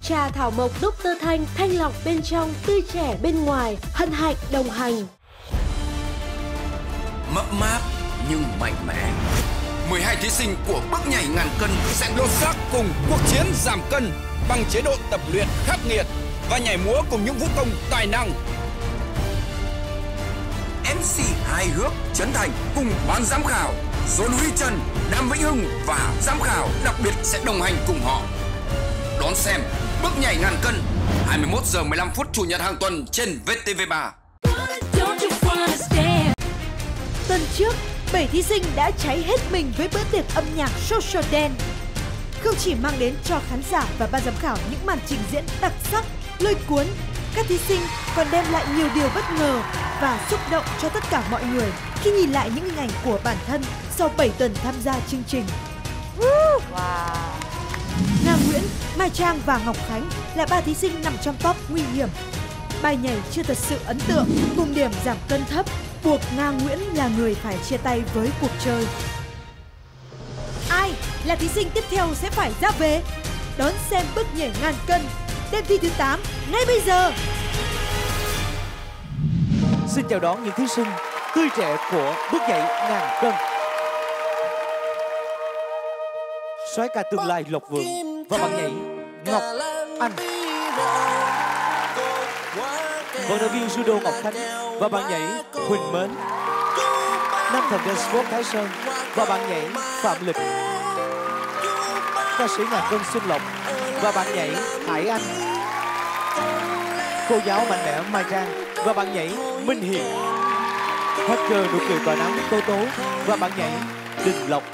Trà thảo mộc Dr. Thanh, thanh lọc bên trong, tươi trẻ bên ngoài, hân hạnh đồng hành. Mập mạp nhưng mạnh mẽ. 12 thí sinh của Bước nhảy ngàn cân sẽ lột xác cùng cuộc chiến giảm cân bằng chế độ tập luyện khắc nghiệt và nhảy múa cùng những vũ công tài năng. MC hài hước Trấn Thành cùng ban giám khảo John Huy Trần, Đàm Vĩnh Hưng và giám khảo đặc biệt sẽ đồng hành cùng họ. Đón xem Bước nhảy ngàn cân 21 giờ 15 phút Chủ nhật hàng tuần trên VTV3. Tuần trước, 7 thí sinh đã cháy hết mình với bữa tiệc âm nhạc Social Dance. Không chỉ mang đến cho khán giả và ban giám khảo những màn trình diễn đặc sắc, lôi cuốn, các thí sinh còn đem lại nhiều điều bất ngờ và xúc động cho tất cả mọi người khi nhìn lại những hình ảnh của bản thân sau 7 tuần tham gia chương trình. Wow. Nga Nguyễn, Mai Trang và Ngọc Khánh là 3 thí sinh nằm trong top nguy hiểm. Bài nhảy chưa thật sự ấn tượng, cùng điểm giảm cân thấp, buộc Nga Nguyễn là người phải chia tay với cuộc chơi. Ai là thí sinh tiếp theo sẽ phải ra về? Đón xem Bước nhảy ngàn cân đêm thi thứ 8 ngay bây giờ. Xin chào đón những thí sinh tươi trẻ của Bước nhảy ngàn cân. Soái ca tương lai Lộc Vượng và bạn nhảy Ngọc Anh. Vận động viên judo Ngọc Khánh và bạn nhảy Huỳnh Mến. Nam thần dance sport Thái Sơn và bạn nhảy Phạm Lịch. Ca sĩ ngàn cân Xuân Lộc và bạn nhảy Hải Anh. Cô giáo mạnh mẽ Mai Trang và bạn nhảy Minh Hiền. Hacker nụ cười tỏa nắng Tố Tố và bạn nhảy Đình Lộc.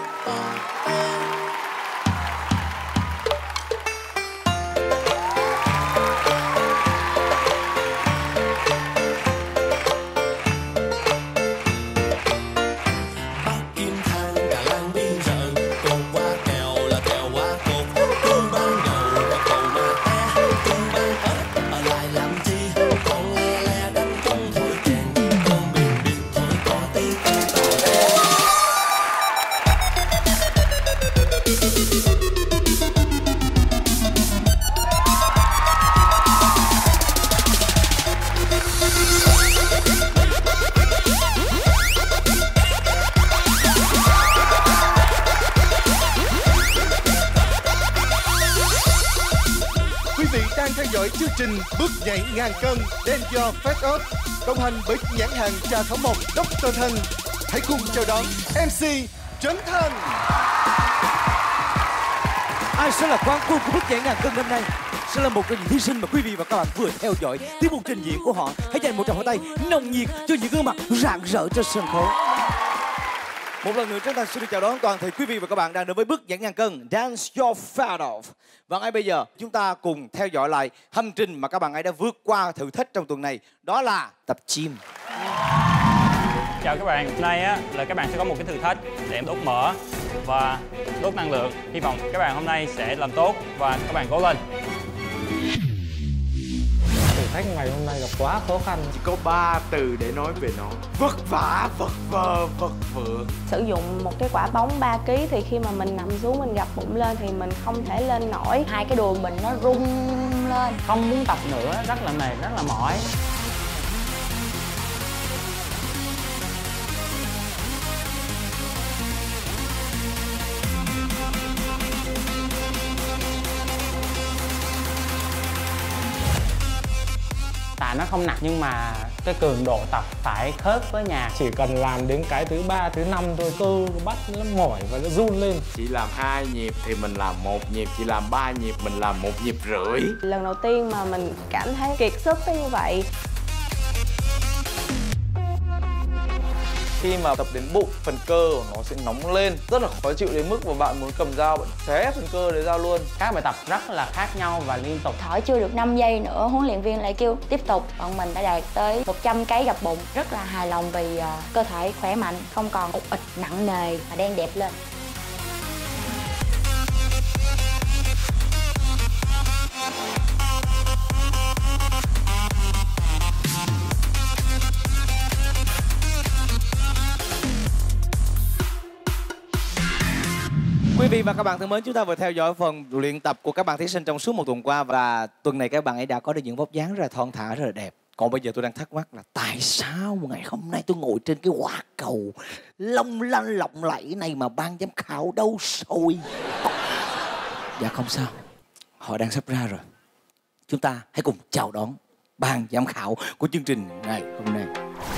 Chương trình Bước nhảy ngàn cân đem do Fast Up đồng hành bởi nhãn hàng trà thảo mộc Dr. Thanh. Hãy cùng chào đón MC Trấn Thành. Ai sẽ là quán quân của Bước nhảy ngàn cân năm nay? Sẽ là một trong những thí sinh mà quý vị và các bạn vừa theo dõi tiết mục trình diễn của họ. Hãy dành một tràng pháo tay nồng nhiệt cho những gương mặt rạng rỡ trên sân khấu. Một lần nữa Trấn Thành xin được chào đón toàn thể quý vị và các bạn đang đến với Bước nhảy ngàn cân Dance Your Fat Off. Và ngay bây giờ chúng ta cùng theo dõi lại hành trình mà các bạn ấy đã vượt qua thử thách trong tuần này. Đó là tập gym. Chào các bạn, hôm nay á, là các bạn sẽ có một cái thử thách để đốt mỡ và đốt năng lượng. Hy vọng các bạn hôm nay sẽ làm tốt và các bạn cố lên. Thử thách ngày hôm nay là quá khó khăn. Chỉ có 3 từ để nói về nó: vất vả, vật vờ, vật vượng. Sử dụng một cái quả bóng 3 kg thì khi mà mình nằm xuống mình gập bụng lên thì mình không thể lên nổi. Hai cái đùi mình nó rung lên. Không muốn tập nữa, rất là mệt, rất là mỏi. Tạ nó không nặng nhưng mà cái cường độ tập phải khớp với nhạc. Chỉ cần làm đến cái thứ 3, thứ 5 thôi, cơ bắp nó mỏi và nó run lên. Chỉ làm 2 nhịp thì mình làm 1 nhịp, chỉ làm 3 nhịp mình làm 1 nhịp rưỡi. Lần đầu tiên mà mình cảm thấy kiệt sức tới như vậy. Khi mà tập đến bụng, phần cơ của nó sẽ nóng lên, rất là khó chịu đến mức mà bạn muốn cầm dao bạn xé phần cơ đấy ra luôn. Các bài tập rất là khác nhau và liên tục. Thở chưa được 5 giây nữa, huấn luyện viên lại kêu tiếp tục. Bọn mình đã đạt tới 100 kg gập bụng. Rất là hài lòng vì cơ thể khỏe mạnh, không còn ục ịch nặng nề và đen đẹp lên. Quý vị và các bạn thân mến, chúng ta vừa theo dõi phần luyện tập của các bạn thí sinh trong suốt một tuần qua. Và tuần này các bạn ấy đã có được những vóc dáng rất là thon thả, rất là đẹp. Còn bây giờ tôi đang thắc mắc là tại sao một ngày hôm nay tôi ngồi trên cái quả cầu long lanh lộng lẫy này mà ban giám khảo đâu rồi? Dạ không sao, họ đang sắp ra rồi. Chúng ta hãy cùng chào đón ban giám khảo của chương trình ngày hôm nay.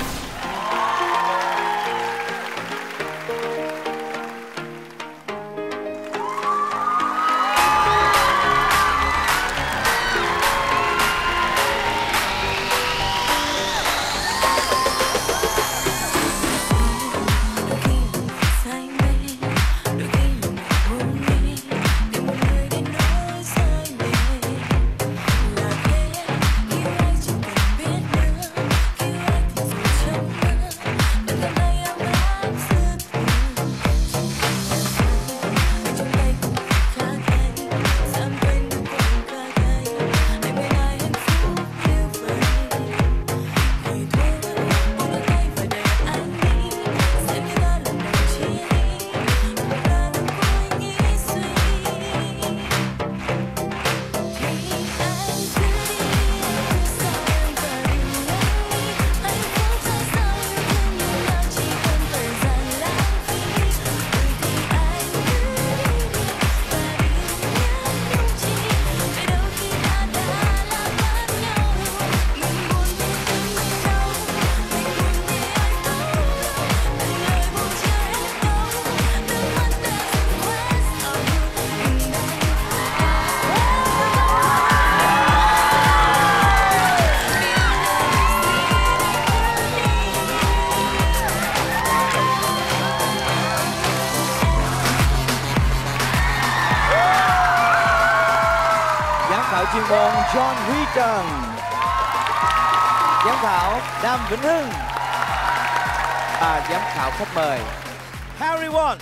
Chuyên môn John Huy Trần, giám khảo Đàm Vĩnh Hưng và giám khảo khách mời Harry Won.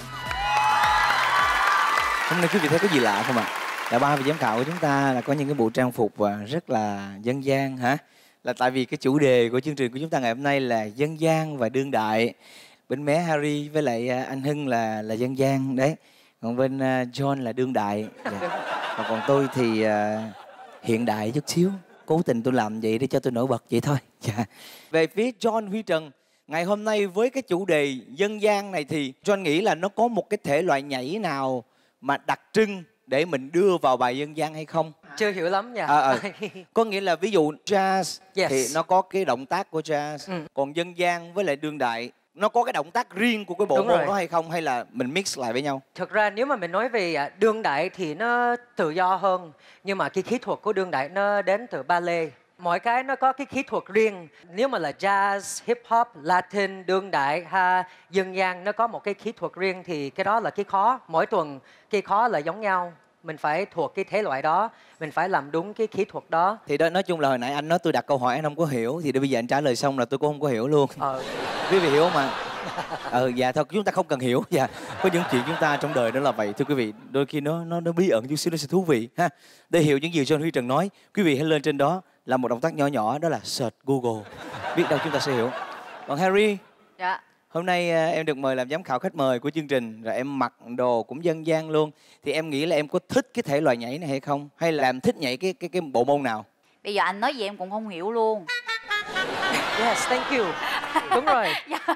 Hôm nay quý vị thấy có gì lạ không ạ? Là ba vị giám khảo của chúng ta là có những cái bộ trang phục rất là dân gian hả? Là tại vì cái chủ đề của chương trình của chúng ta ngày hôm nay là dân gian và đương đại. Bên bé Harry với lại anh Hưng là dân gian đấy, còn bên John là đương đại. Và còn tôi thì hiện đại chút xíu. Cố tình tôi làm vậy để cho tôi nổi bật vậy thôi. Dạ. Về phía John Huy Trần, ngày hôm nay với cái chủ đề dân gian này thì John nghĩ là nó có một cái thể loại nhảy nào mà đặc trưng để mình đưa vào bài dân gian hay không? Chưa hiểu lắm nha. Có nghĩa là ví dụ jazz thì nó có cái động tác của jazz. Còn dân gian với lại đương đại nó có cái động tác riêng của cái bộ môn đó hay không? Hay là mình mix lại với nhau? Thực ra nếu mà mình nói về đương đại thì nó tự do hơn. Nhưng mà cái kỹ thuật của đương đại nó đến từ ballet. Mỗi cái nó có cái kỹ thuật riêng. Nếu mà là jazz, hip hop, latin, đương đại ha, dân gian nó có một cái kỹ thuật riêng thì cái đó là cái khó. Mỗi tuần cái khó là giống nhau. Mình phải thuộc cái thể loại đó, mình phải làm đúng cái kỹ thuật đó. Thì đó, nói chung là hồi nãy anh nói tôi đặt câu hỏi anh không có hiểu, thì bây giờ anh trả lời xong là tôi cũng không có hiểu luôn. Quý vị hiểu mà. Dạ thôi chúng ta không cần hiểu. Dạ, có những chuyện chúng ta trong đời đó là vậy thưa quý vị, đôi khi nó bí ẩn chút xíu, nó sẽ thú vị ha. Để hiểu những gì John Huy Trần nói, quý vị hãy lên trên đó là một động tác nhỏ nhỏ, đó là search Google, biết đâu chúng ta sẽ hiểu. Còn Harry, dạ, hôm nay em được mời làm giám khảo khách mời của chương trình, rồi em mặc đồ cũng dân gian luôn, thì em nghĩ là em có thích cái thể loại nhảy này hay không, hay là em thích nhảy cái bộ môn nào? Bây giờ anh nói gì em cũng không hiểu luôn. Yes, thank you. Đúng rồi.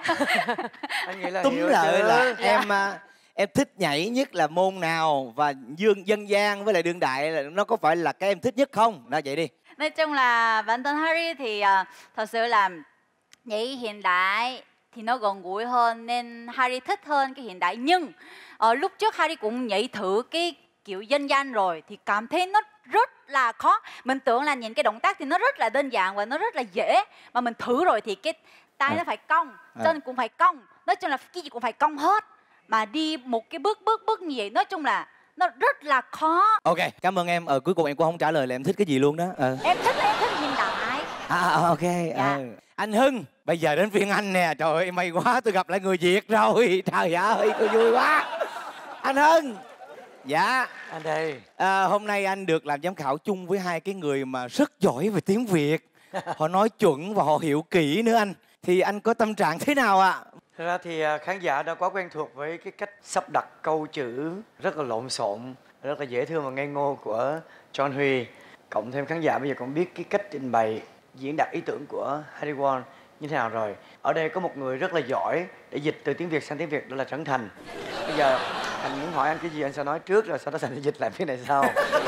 Anh nghĩ là túm lại là em thích nhảy nhất là môn nào, và dân gian với lại đương đại là nó có phải là cái em thích nhất không? Đó, vậy đi. Nói chung là bản thân Harry thì thật sự là nhảy hiện đại thì nó gần gũi hơn nên Harry thích hơn cái hiện đại. Nhưng lúc trước Harry cũng nhảy thử cái kiểu dân gian rồi thì cảm thấy nó rất là khó. Mình tưởng là nhìn cái động tác thì nó rất là đơn giản và nó rất là dễ, mà mình thử rồi thì cái tay nó phải cong, chân cũng phải cong, nói chung là cái gì cũng phải cong hết, mà đi một cái bước như vậy, nói chung là nó rất là khó. Ok, cảm ơn em. Cuối cùng em cũng không trả lời là em thích cái gì luôn đó. Em thích hiện đại. Ok. Anh Hưng, bây giờ đến phiên anh nè. Trời ơi, may quá, tôi gặp lại người Việt rồi. Trời ơi, tôi vui quá. Anh Hưng. Dạ. Anh đây. Hôm nay anh được làm giám khảo chung với hai cái người mà rất giỏi về tiếng Việt. Họ nói chuẩn và họ hiểu kỹ nữa anh. Thì anh có tâm trạng thế nào ạ? Thật ra thì khán giả đã quá quen thuộc với cái cách sắp đặt câu chữ rất là lộn xộn, rất là dễ thương và ngây ngô của John Huy. Cộng thêm khán giả bây giờ cũng biết cái cách trình bày, diễn đạt ý tưởng của Harry Won như thế nào rồi. Ở đây có một người rất là giỏi để dịch từ tiếng Việt sang tiếng Việt, đó là Trấn Thành. Bây giờ anh muốn hỏi anh cái gì anh sẽ nói trước, rồi sau đó Thành sẽ dịch lại phía này sau.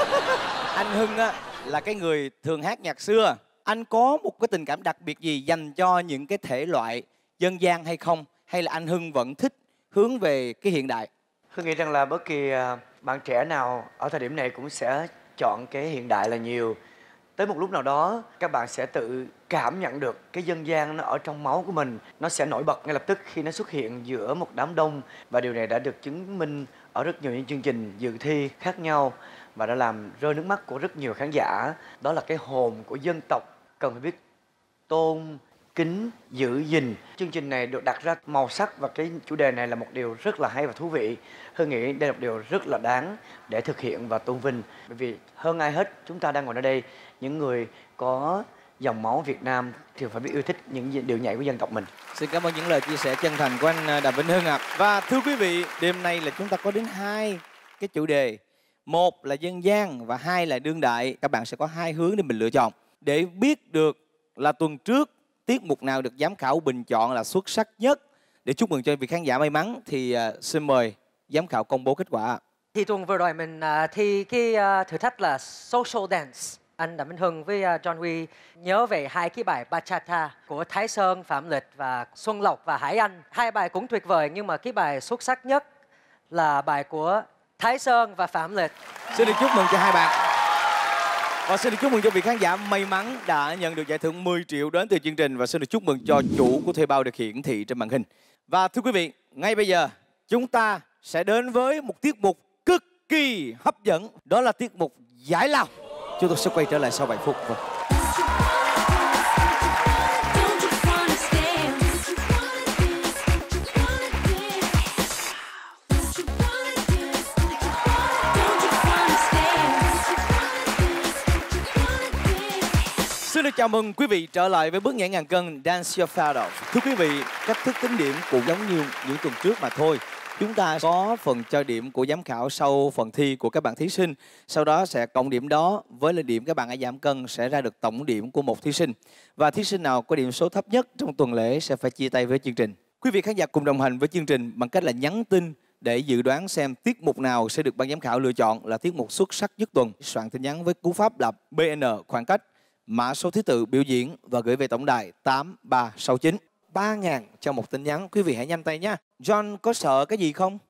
Anh Hưng á là cái người thường hát nhạc xưa. Anh có một cái tình cảm đặc biệt gì dành cho những cái thể loại dân gian hay không? Hay là anh Hưng vẫn thích hướng về cái hiện đại? Hưng nghĩ rằng là bất kỳ bạn trẻ nào ở thời điểm này cũng sẽ chọn cái hiện đại là nhiều. Tới một lúc nào đó các bạn sẽ tự cảm nhận được cái dân gian nó ở trong máu của mình. Nó sẽ nổi bật ngay lập tức khi nó xuất hiện giữa một đám đông. Và điều này đã được chứng minh ở rất nhiều những chương trình dự thi khác nhau, và đã làm rơi nước mắt của rất nhiều khán giả. Đó là cái hồn của dân tộc cần phải biết tôn kính, giữ gìn. Chương trình này được đặt ra màu sắc và cái chủ đề này là một điều rất là hay và thú vị. Hương nghĩ đây là một điều rất là đáng để thực hiện và tôn vinh. Bởi vì hơn ai hết chúng ta đang ngồi ở đây, những người có dòng máu Việt Nam thì phải biết yêu thích những điệu nhảy của dân tộc mình. Xin cảm ơn những lời chia sẻ chân thành của anh Đàm Vĩnh Hưng ạ. Và thưa quý vị, đêm nay là chúng ta có đến 2 cái chủ đề. Một là dân gian và 2 là đương đại. Các bạn sẽ có 2 hướng để mình lựa chọn. Để biết được là tuần trước tiết mục nào được giám khảo bình chọn là xuất sắc nhất, để chúc mừng cho vị khán giả may mắn, thì xin mời giám khảo công bố kết quả. Thì tuần vừa rồi mình thi cái thử thách là Social Dance. Anh Đàm Vĩnh Hưng với John Huy nhớ về 2 cái bài Bachata của Thái Sơn, Phạm Lịch và Xuân Lộc và Hải Anh. 2 bài cũng tuyệt vời, nhưng mà cái bài xuất sắc nhất là bài của Thái Sơn và Phạm Lịch. Xin được chúc mừng cho 2 bạn. Và xin được chúc mừng cho vị khán giả may mắn đã nhận được giải thưởng 10 triệu đến từ chương trình. Và xin được chúc mừng cho chủ của thuê bao được hiển thị trên màn hình. Và thưa quý vị, ngay bây giờ chúng ta sẽ đến với một tiết mục cực kỳ hấp dẫn. Đó là tiết mục giải lao. Chúng tôi sẽ quay trở lại sau 7 phút. Xin được chào mừng quý vị trở lại với bước nhảy ngàn cân Dance Your Fat Off. Thưa quý vị, cách thức tính điểm cũng giống như những tuần trước mà thôi. Chúng ta có phần cho điểm của giám khảo sau phần thi của các bạn thí sinh. Sau đó sẽ cộng điểm đó với là điểm các bạn đã giảm cân sẽ ra được tổng điểm của một thí sinh. Và thí sinh nào có điểm số thấp nhất trong tuần lễ sẽ phải chia tay với chương trình. Quý vị khán giả cùng đồng hành với chương trình bằng cách là nhắn tin để dự đoán xem tiết mục nào sẽ được ban giám khảo lựa chọn là tiết mục xuất sắc nhất tuần. Soạn tin nhắn với cú pháp là BN khoảng cách, mã số thứ tự biểu diễn và gửi về tổng đài 8369. 3.000 cho một tin nhắn. Quý vị hãy nhanh tay nhé. John có sợ cái gì không?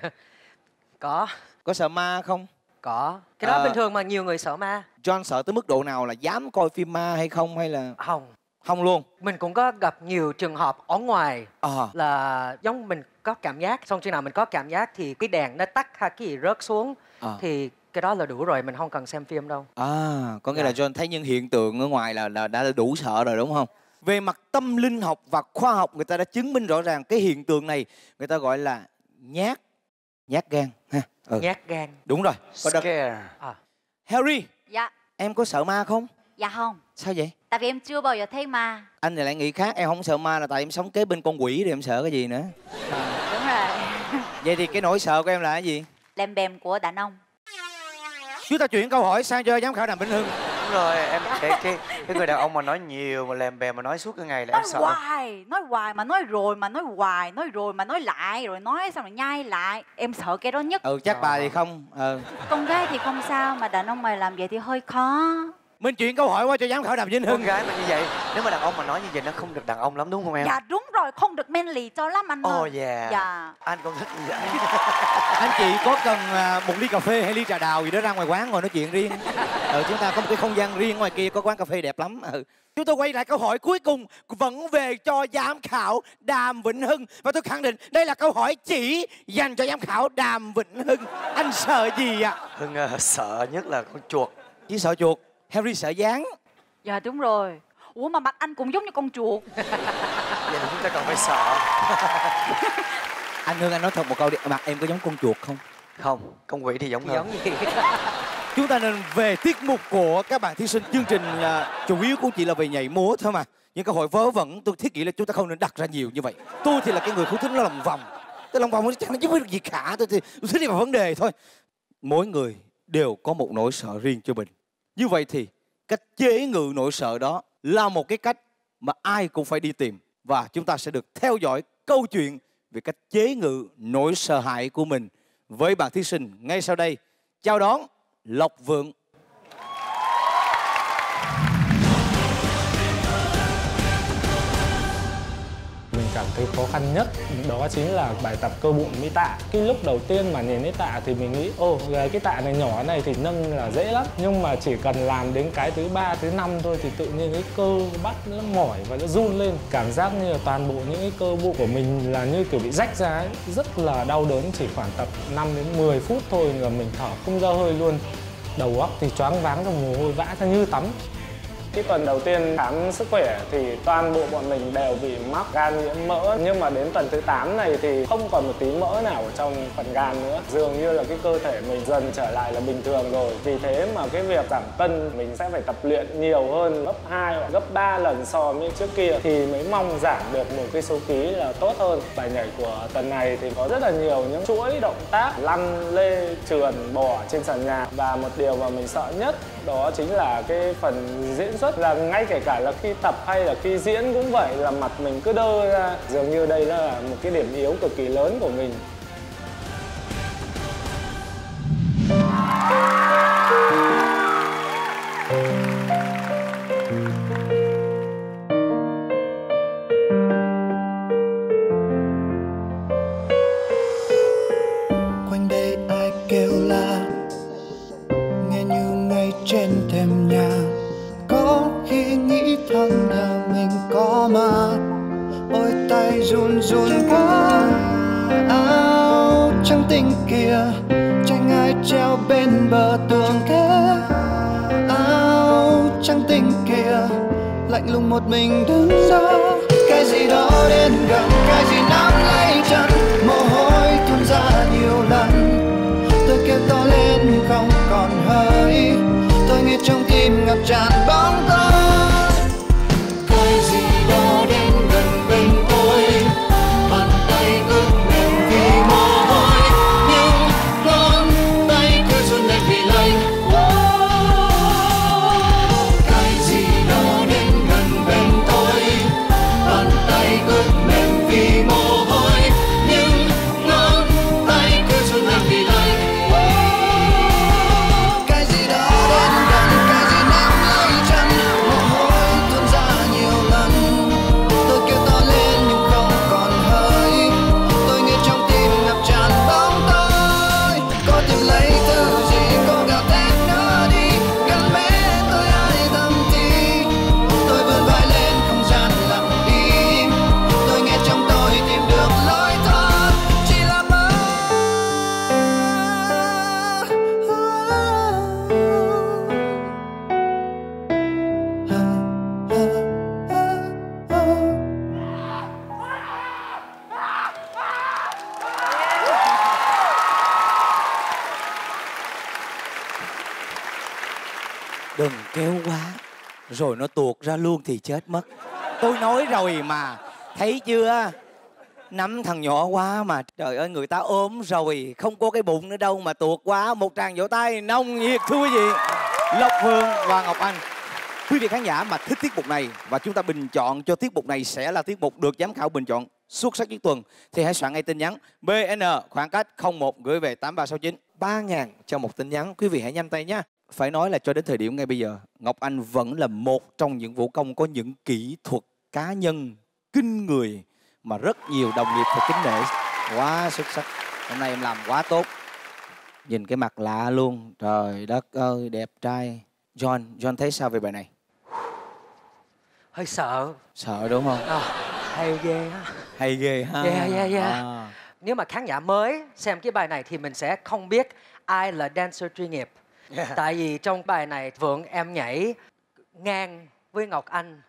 Có. Có sợ ma không? Có. Cái đó bình thường mà, nhiều người sợ ma. John sợ tới mức độ nào, là dám coi phim ma hay không, hay là... Không. Không luôn. Mình cũng có gặp nhiều trường hợp ở ngoài là giống mình có cảm giác, xong khi nào mình có cảm giác thì cái đèn nó tắt hay cái gì rớt xuống thì cái đó là đủ rồi, mình không cần xem phim đâu. Có nghĩa là John thấy những hiện tượng ở ngoài là đã đủ sợ rồi đúng không? Về mặt tâm linh học và khoa học, người ta đã chứng minh rõ ràng cái hiện tượng này người ta gọi là nhát gan ha. Nhát gan. Đúng rồi. Scare. Harry. Dạ. Em có sợ ma không? Dạ không. Sao vậy? Tại vì em chưa bao giờ thấy ma. Anh thì lại nghĩ khác, em không sợ ma là tại em sống kế bên con quỷ thì em sợ cái gì nữa. Đúng rồi. Vậy thì cái nỗi sợ của em là cái gì? Lem bem của đàn ông. Chúng ta chuyển câu hỏi sang cho giám khảo Đàm Vĩnh Hưng. Đúng rồi, em cái người đàn ông mà nói nhiều mà lèm bèm mà nói suốt cái ngày là em sợ. Nói hoài mà nói rồi mà nói hoài, nói rồi mà nói lại, rồi nói xong rồi nhai lại. Em sợ cái đó nhất. Chắc bà thì không. Con gái thì không sao, mà đàn ông mà làm vậy thì hơi khó. Mình chuyển câu hỏi qua cho giám khảo Đàm Vĩnh Hưng. Con gái mà như vậy, nếu mà đàn ông mà nói như vậy nó không được đàn ông lắm đúng không em? Dạ đúng rồi, không được manly cho lắm anh ơi. Dạ. Anh cũng thích như vậy. Anh chị có cần một ly cà phê hay ly trà đào gì đó ra ngoài quán ngồi nói chuyện riêng. Chúng ta có một cái không gian riêng, ngoài kia có quán cà phê đẹp lắm. Chúng tôi quay lại câu hỏi cuối cùng vẫn về cho giám khảo Đàm Vĩnh Hưng. Và tôi khẳng định đây là câu hỏi chỉ dành cho giám khảo Đàm Vĩnh Hưng. Anh sợ gì ạ? Hưng sợ nhất là con chuột. Chỉ sợ chuột. Harry sợ gián. Dạ đúng rồi. Ủa mà mặt anh cũng giống như con chuột. Vậy là chúng ta cần phải sợ. Anh Hưng, anh nói thật một câu đi, mặt em có giống con chuột không? Không, con quỷ thì giống hơn. Giống gì? Chúng ta nên về tiết mục của các bạn thí sinh. Chương trình chủ yếu cũng chỉ là về nhảy múa thôi mà. Những câu hỏi vớ vẩn tôi thiết nghĩ là chúng ta không nên đặt ra nhiều như vậy. Tôi thì là cái người không thích nó lòng vòng. Cái lòng vòng nó chẳng nó giúp được gì cả. Tôi thích đi vào vấn đề thôi. Mỗi người đều có một nỗi sợ riêng cho mình. Như vậy thì cách chế ngự nỗi sợ đó là một cái cách mà ai cũng phải đi tìm. Và chúng ta sẽ được theo dõi câu chuyện về cách chế ngự nỗi sợ hãi của mình với bạn thí sinh ngay sau đây. Chào đón Lộc Vượng. Mình cảm thấy khó khăn nhất đó chính là bài tập cơ bụng với tạ. Cái lúc đầu tiên mà nhìn thấy tạ thì mình nghĩ cái tạ này nhỏ này thì nâng là dễ lắm. Nhưng mà chỉ cần làm đến cái thứ 3, thứ 5 thôi thì tự nhiên cái cơ bắp nó mỏi và nó run lên. Cảm giác như là toàn bộ những cái cơ bụng của mình là như kiểu bị rách ra ấy. Rất là đau đớn, chỉ khoảng tập 5 đến 10 phút thôi là mình thở không ra hơi luôn. Đầu óc thì choáng váng và mồ hôi vã ra như tắm. Cái tuần đầu tiên khám sức khỏe thì toàn bộ bọn mình đều bị mắc gan nhiễm mỡ. Nhưng mà đến tuần thứ 8 này thì không còn một tí mỡ nào ở trong phần gan nữa. Dường như là cái cơ thể mình dần trở lại là bình thường rồi. Vì thế mà cái việc giảm cân mình sẽ phải tập luyện nhiều hơn, gấp 2 hoặc gấp 3 lần so với trước kia thì mới mong giảm được một cái số ký là tốt hơn. Bài nhảy của tuần này thì có rất là nhiều những chuỗi động tác lăn, lê, trườn, bò trên sàn nhà. Và một điều mà mình sợ nhất đó chính là cái phần diễn xuất, là ngay kể cả là khi tập hay là khi diễn cũng vậy, là mặt mình cứ đơ ra. Dường như đây là một cái điểm yếu cực kỳ lớn của mình. Quanh đây ai kêu la, nghe như ngay trên thềm nhà. Có khi nghĩ thầm nhà mình có ma, ôi tay run run quá. Áo trắng tinh kia tranh ai treo bên bờ tường thế. Áo trắng tinh kia lạnh lùng một mình đứng đó. Cái gì đó đến gần, cái gì nắm lấy chân, mồ hôi tuôn ra nhiều lần. Tôi kêu to lên nhưng không còn hơi, tôi nghe trong tim ngập tràn bóng tối. Cái gì đó đến gần bên tôi, bàn tay ướt mềm vì mồ hôi, nhưng ngón tay cứ run lên vì lạnh. Cái gì đó đến gần bên tôi, bàn tay ướt mềm vì mồ hôi, nhưng ngón tay cứ run lên vì lạnh. Cái gì đó đến gần, cái gì nắm lấy chân, mồ hôi tuôn ra nhiều lần. Tôi kêu to lên nhưng không còn hơi, tôi nghe trong tim ngập tràn bóng tối. Có tìm lấy thứ gì, cố gắng thét nó đi, gần mẹ tôi ai thầm thì. Tôi vươn vai lên không gian lặng im, tôi nghe trong tôi tìm được lối thoát, chỉ là mơ. Đừng kéo quá, rồi nó tuột ra luôn thì chết mất. Tôi nói rồi mà, thấy chưa? Nắm thằng nhỏ quá mà. Trời ơi, người ta ốm rồi, không có cái bụng nữa đâu mà tuột quá. Một tràng vỗ tay nồng nhiệt thưa quý vị. Lộc Vượng và Ngọc Anh. Quý vị khán giả mà thích tiết mục này và chúng ta bình chọn cho tiết mục này sẽ là tiết mục được giám khảo bình chọn xuất sắc nhất tuần thì hãy soạn ngay tin nhắn BN khoảng cách 01 gửi về 8369. 3.000 cho một tin nhắn. Quý vị hãy nhanh tay nhé. Phải nói là cho đến thời điểm ngay bây giờ, Ngọc Anh vẫn là một trong những vũ công có những kỹ thuật cá nhân kinh người mà rất nhiều đồng nghiệp phải kính nể. Quá xuất sắc. Hôm nay em làm quá tốt. Nhìn cái mặt lạ luôn. Trời đất ơi, đẹp trai. John thấy sao về bài này? Hơi sợ. Sợ đúng không? Hay ghê á. Hay ghê ha. Yeah. Nếu mà khán giả mới xem cái bài này thì mình sẽ không biết ai là dancer chuyên nghiệp. Tại vì trong bài này Vượng em nhảy ngang với Ngọc Anh.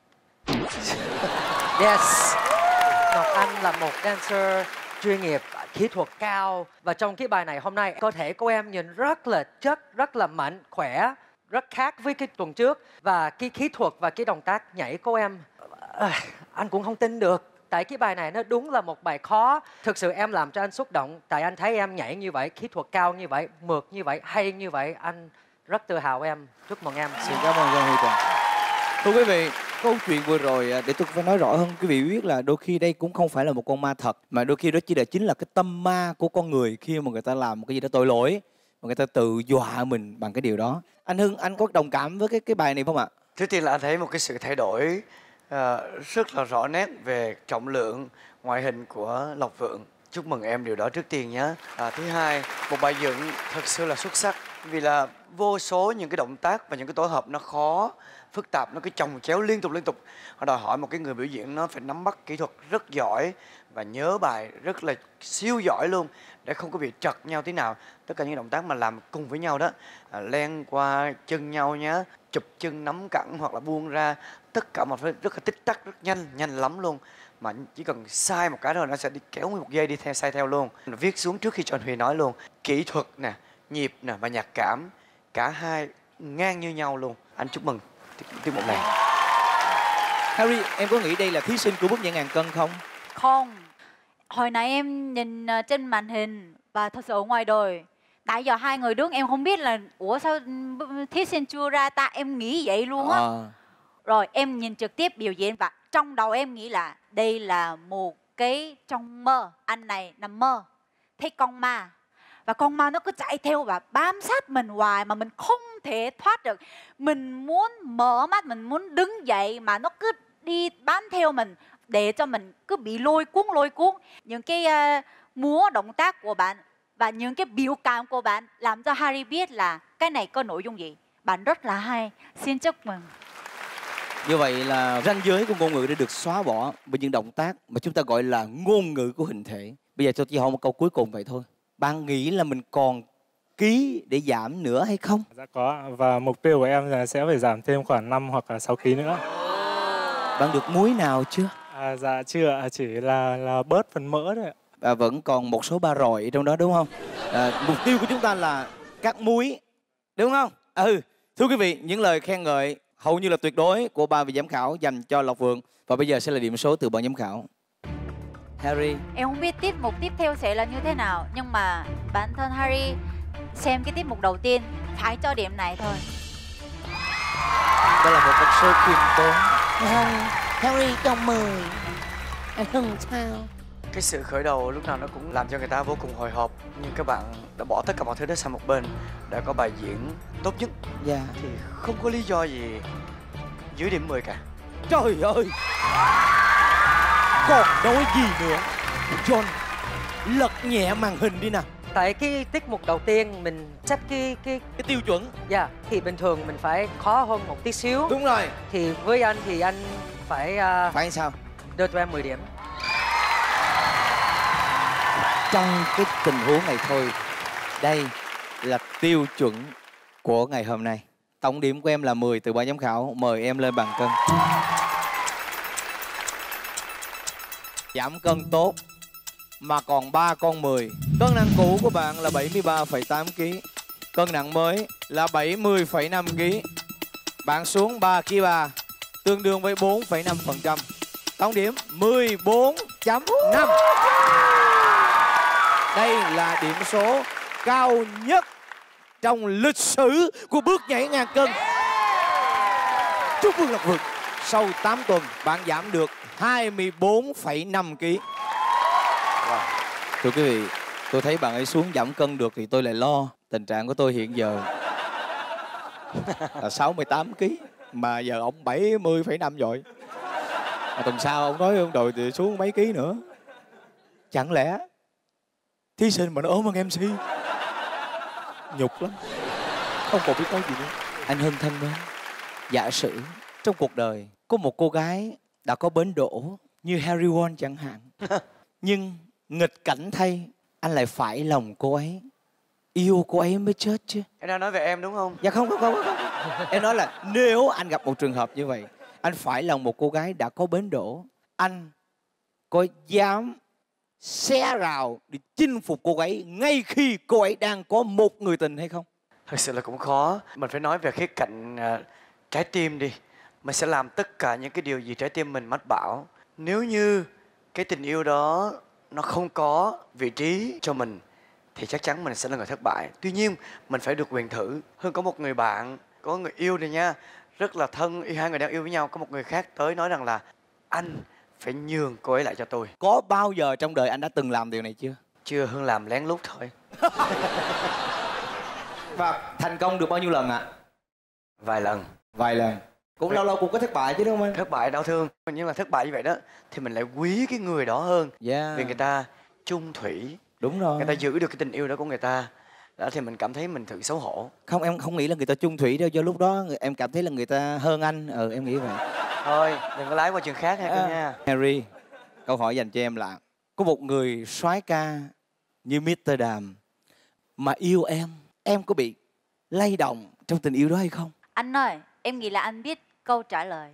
Yes. Ngọc Anh là một dancer chuyên nghiệp. kỹ thuật cao. Và trong cái bài này hôm nay, cơ thể của em nhìn rất là chất, rất là mạnh, khỏe, rất khác với cái tuần trước. Và cái kỹ thuật và cái động tác nhảy của em, anh cũng không tin được. Tại cái bài này nó đúng là một bài khó. Thực sự em làm cho anh xúc động. Tại anh thấy em nhảy như vậy, kỹ thuật cao như vậy, mượt như vậy, hay như vậy. Anh rất tự hào em. Chúc mừng em. Xin cảm ơn Giang Huy Toàn. Thưa quý vị, câu chuyện vừa rồi để tôi phải nói rõ hơn quý vị biết là đôi khi đây cũng không phải là một con ma thật, mà đôi khi đó chỉ là chính là cái tâm ma của con người khi mà người ta làm một cái gì đó tội lỗi và người ta tự dọa mình bằng cái điều đó. Anh Hưng, anh có đồng cảm với cái bài này không ạ? Trước tiên là anh thấy một cái sự thay đổi rất là rõ nét về trọng lượng, ngoại hình của Lộc Vượng. Chúc mừng em điều đó trước tiên nhé. Thứ hai, một bài dựng thật sự là xuất sắc vì là vô số những cái động tác và những cái tổ hợp nó khó, phức tạp, nó cứ chồng chéo liên tục. Họ đòi hỏi một cái người biểu diễn nó phải nắm bắt kỹ thuật rất giỏi và nhớ bài rất là siêu giỏi luôn để không có bị trật nhau tí nào. Tất cả những động tác mà làm cùng với nhau đó, len qua chân nhau nhé, chụp chân nắm cẳng hoặc là buông ra, tất cả một thứ rất là tích tắc, rất nhanh lắm luôn. Mà chỉ cần sai một cái thôi nó sẽ đi kéo nguyên một giây đi theo, sai theo luôn. Viết xuống trước khi cho anh Huy nói luôn. Kỹ thuật nè, nhịp nè và nhạc cảm, cả hai ngang như nhau luôn. Anh chúc mừng tiết mục này. Harry, em có nghĩ đây là thí sinh của bước nhảy ngàn cân không? Không. Hồi nãy em nhìn trên màn hình và thật sự ở ngoài đời, tại giờ hai người đứng em không biết là ủa sao thí sinh chưa ra ta, em nghĩ vậy luôn á. Rồi em nhìn trực tiếp biểu diễn và trong đầu em nghĩ là đây là một cái trong mơ, anh này nằm mơ thấy con ma và con ma nó cứ chạy theo và bám sát mình hoài mà mình không thể thoát được. Mình muốn mở mắt, mình muốn đứng dậy mà nó cứ đi bám theo mình để cho mình cứ bị lôi cuốn. Những cái múa động tác của bạn và những cái biểu cảm của bạn làm cho Harry biết là cái này có nội dung gì. Bạn rất là hay. Xin chúc mừng. Như vậy là ranh giới của ngôn ngữ đã được xóa bỏ bởi những động tác mà chúng ta gọi là ngôn ngữ của hình thể. Bây giờ tôi chỉ hỏi một câu cuối cùng vậy thôi. Bạn nghĩ là mình còn ký để giảm nữa hay không? Dạ có, và mục tiêu của em là sẽ phải giảm thêm khoảng 5 hoặc là 6 kg nữa. Bạn được muối nào chưa? Dạ chưa, chỉ là bớt phần mỡ thôi ạ. Vẫn còn một số ba rọi trong đó đúng không? Mục tiêu của chúng ta là cắt muối, đúng không? Thưa quý vị, những lời khen ngợi hầu như là tuyệt đối của ba vị giám khảo dành cho Lộc Vượng. Và bây giờ sẽ là điểm số từ ban giám khảo. Harry. Em không biết tiết mục tiếp theo sẽ là như thế nào, nhưng mà bản thân Harry xem cái tiết mục đầu tiên phải cho điểm này thôi. Đó là một con số khiêm tốn. Harry chồng mời. Anh Hưng sao? Cái sự khởi đầu lúc nào nó cũng làm cho người ta vô cùng hồi hộp. Nhưng các bạn đã bỏ tất cả mọi thứ đó sang một bên để có bài diễn tốt nhất. Thì không có lý do gì dưới điểm 10 cả. Trời ơi, còn nói gì nữa. John, lật nhẹ màn hình đi nào. Tại cái tiết mục đầu tiên mình set cái tiêu chuẩn. Thì bình thường mình phải khó hơn một tí xíu. Đúng rồi. Thì với anh thì anh phải phải sao? Đưa cho em 10 điểm. Trong cái tình huống này thôi, đây là tiêu chuẩn của ngày hôm nay. Tổng điểm của em là 10 từ ban giám khảo. Mời em lên bàn cân. Giảm cân tốt mà còn 3 con 10. Cân nặng cũ của bạn là 73,8 kg. Cân nặng mới là 70,5 kg. Bạn xuống 3 kg 3, tương đương với 4,5%. Tổng điểm 14.5. Đây là điểm số cao nhất trong lịch sử của bước nhảy ngàn cân. Chúc mừng Lộc Vượng. Sau 8 tuần, bạn giảm được 24,5 kg. Thưa quý vị, tôi thấy bạn ấy xuống giảm cân được thì tôi lại lo. Tình trạng của tôi hiện giờ là 68 kg mà giờ ông 70,5 rồi. Mà tuần sau ông nói ông đòi thì xuống mấy ký nữa. Chẳng lẽ thí sinh mà nó ốm hơn MC? Nhục lắm. Không còn biết nói gì nữa. Anh Hưng thân mến, giả sử trong cuộc đời có một cô gái đã có bến đỗ như Harry Won chẳng hạn, nhưng nghịch cảnh thay anh lại phải lòng cô ấy, yêu cô ấy mới chết chứ. Em đang nói về em đúng không? Dạ không. Em nói là nếu anh gặp một trường hợp như vậy, anh phải lòng một cô gái đã có bến đỗ, anh có dám xé rào để chinh phục cô ấy ngay khi cô ấy đang có một người tình hay không? Thật sự là cũng khó. Mình phải nói về khía cạnh trái tim đi. Mình sẽ làm tất cả những cái điều gì trái tim mình mách bảo. Nếu như cái tình yêu đó nó không có vị trí cho mình thì chắc chắn mình sẽ là người thất bại. Tuy nhiên mình phải được quyền thử. Hương có một người bạn, có người yêu này nha, rất là thân, hai người đang yêu với nhau. Có một người khác tới nói rằng là anh phải nhường cô ấy lại cho tôi. Có bao giờ trong đời anh đã từng làm điều này chưa? Chưa, Hương làm lén lút thôi. Và thành công được bao nhiêu lần ạ? Vài lần. Vài lần. Cũng lâu lâu cũng có thất bại chứ đúng không anh? Thất bại đau thương. Nhưng mà thất bại như vậy đó thì mình lại quý cái người đó hơn. Vì người ta chung thủy. Đúng rồi. Người ta giữ được cái tình yêu đó của người ta. Đó thì mình cảm thấy mình thử xấu hổ. Không, em không nghĩ là người ta chung thủy đâu. Do lúc đó em cảm thấy là người ta hơn anh. Em nghĩ vậy. Thôi đừng có lái qua trường khác nha. Harry, câu hỏi dành cho em là có một người soái ca như Mr. Đàm mà yêu em có bị lay động trong tình yêu đó hay không? Anh ơi, em nghĩ là anh biết câu trả lời.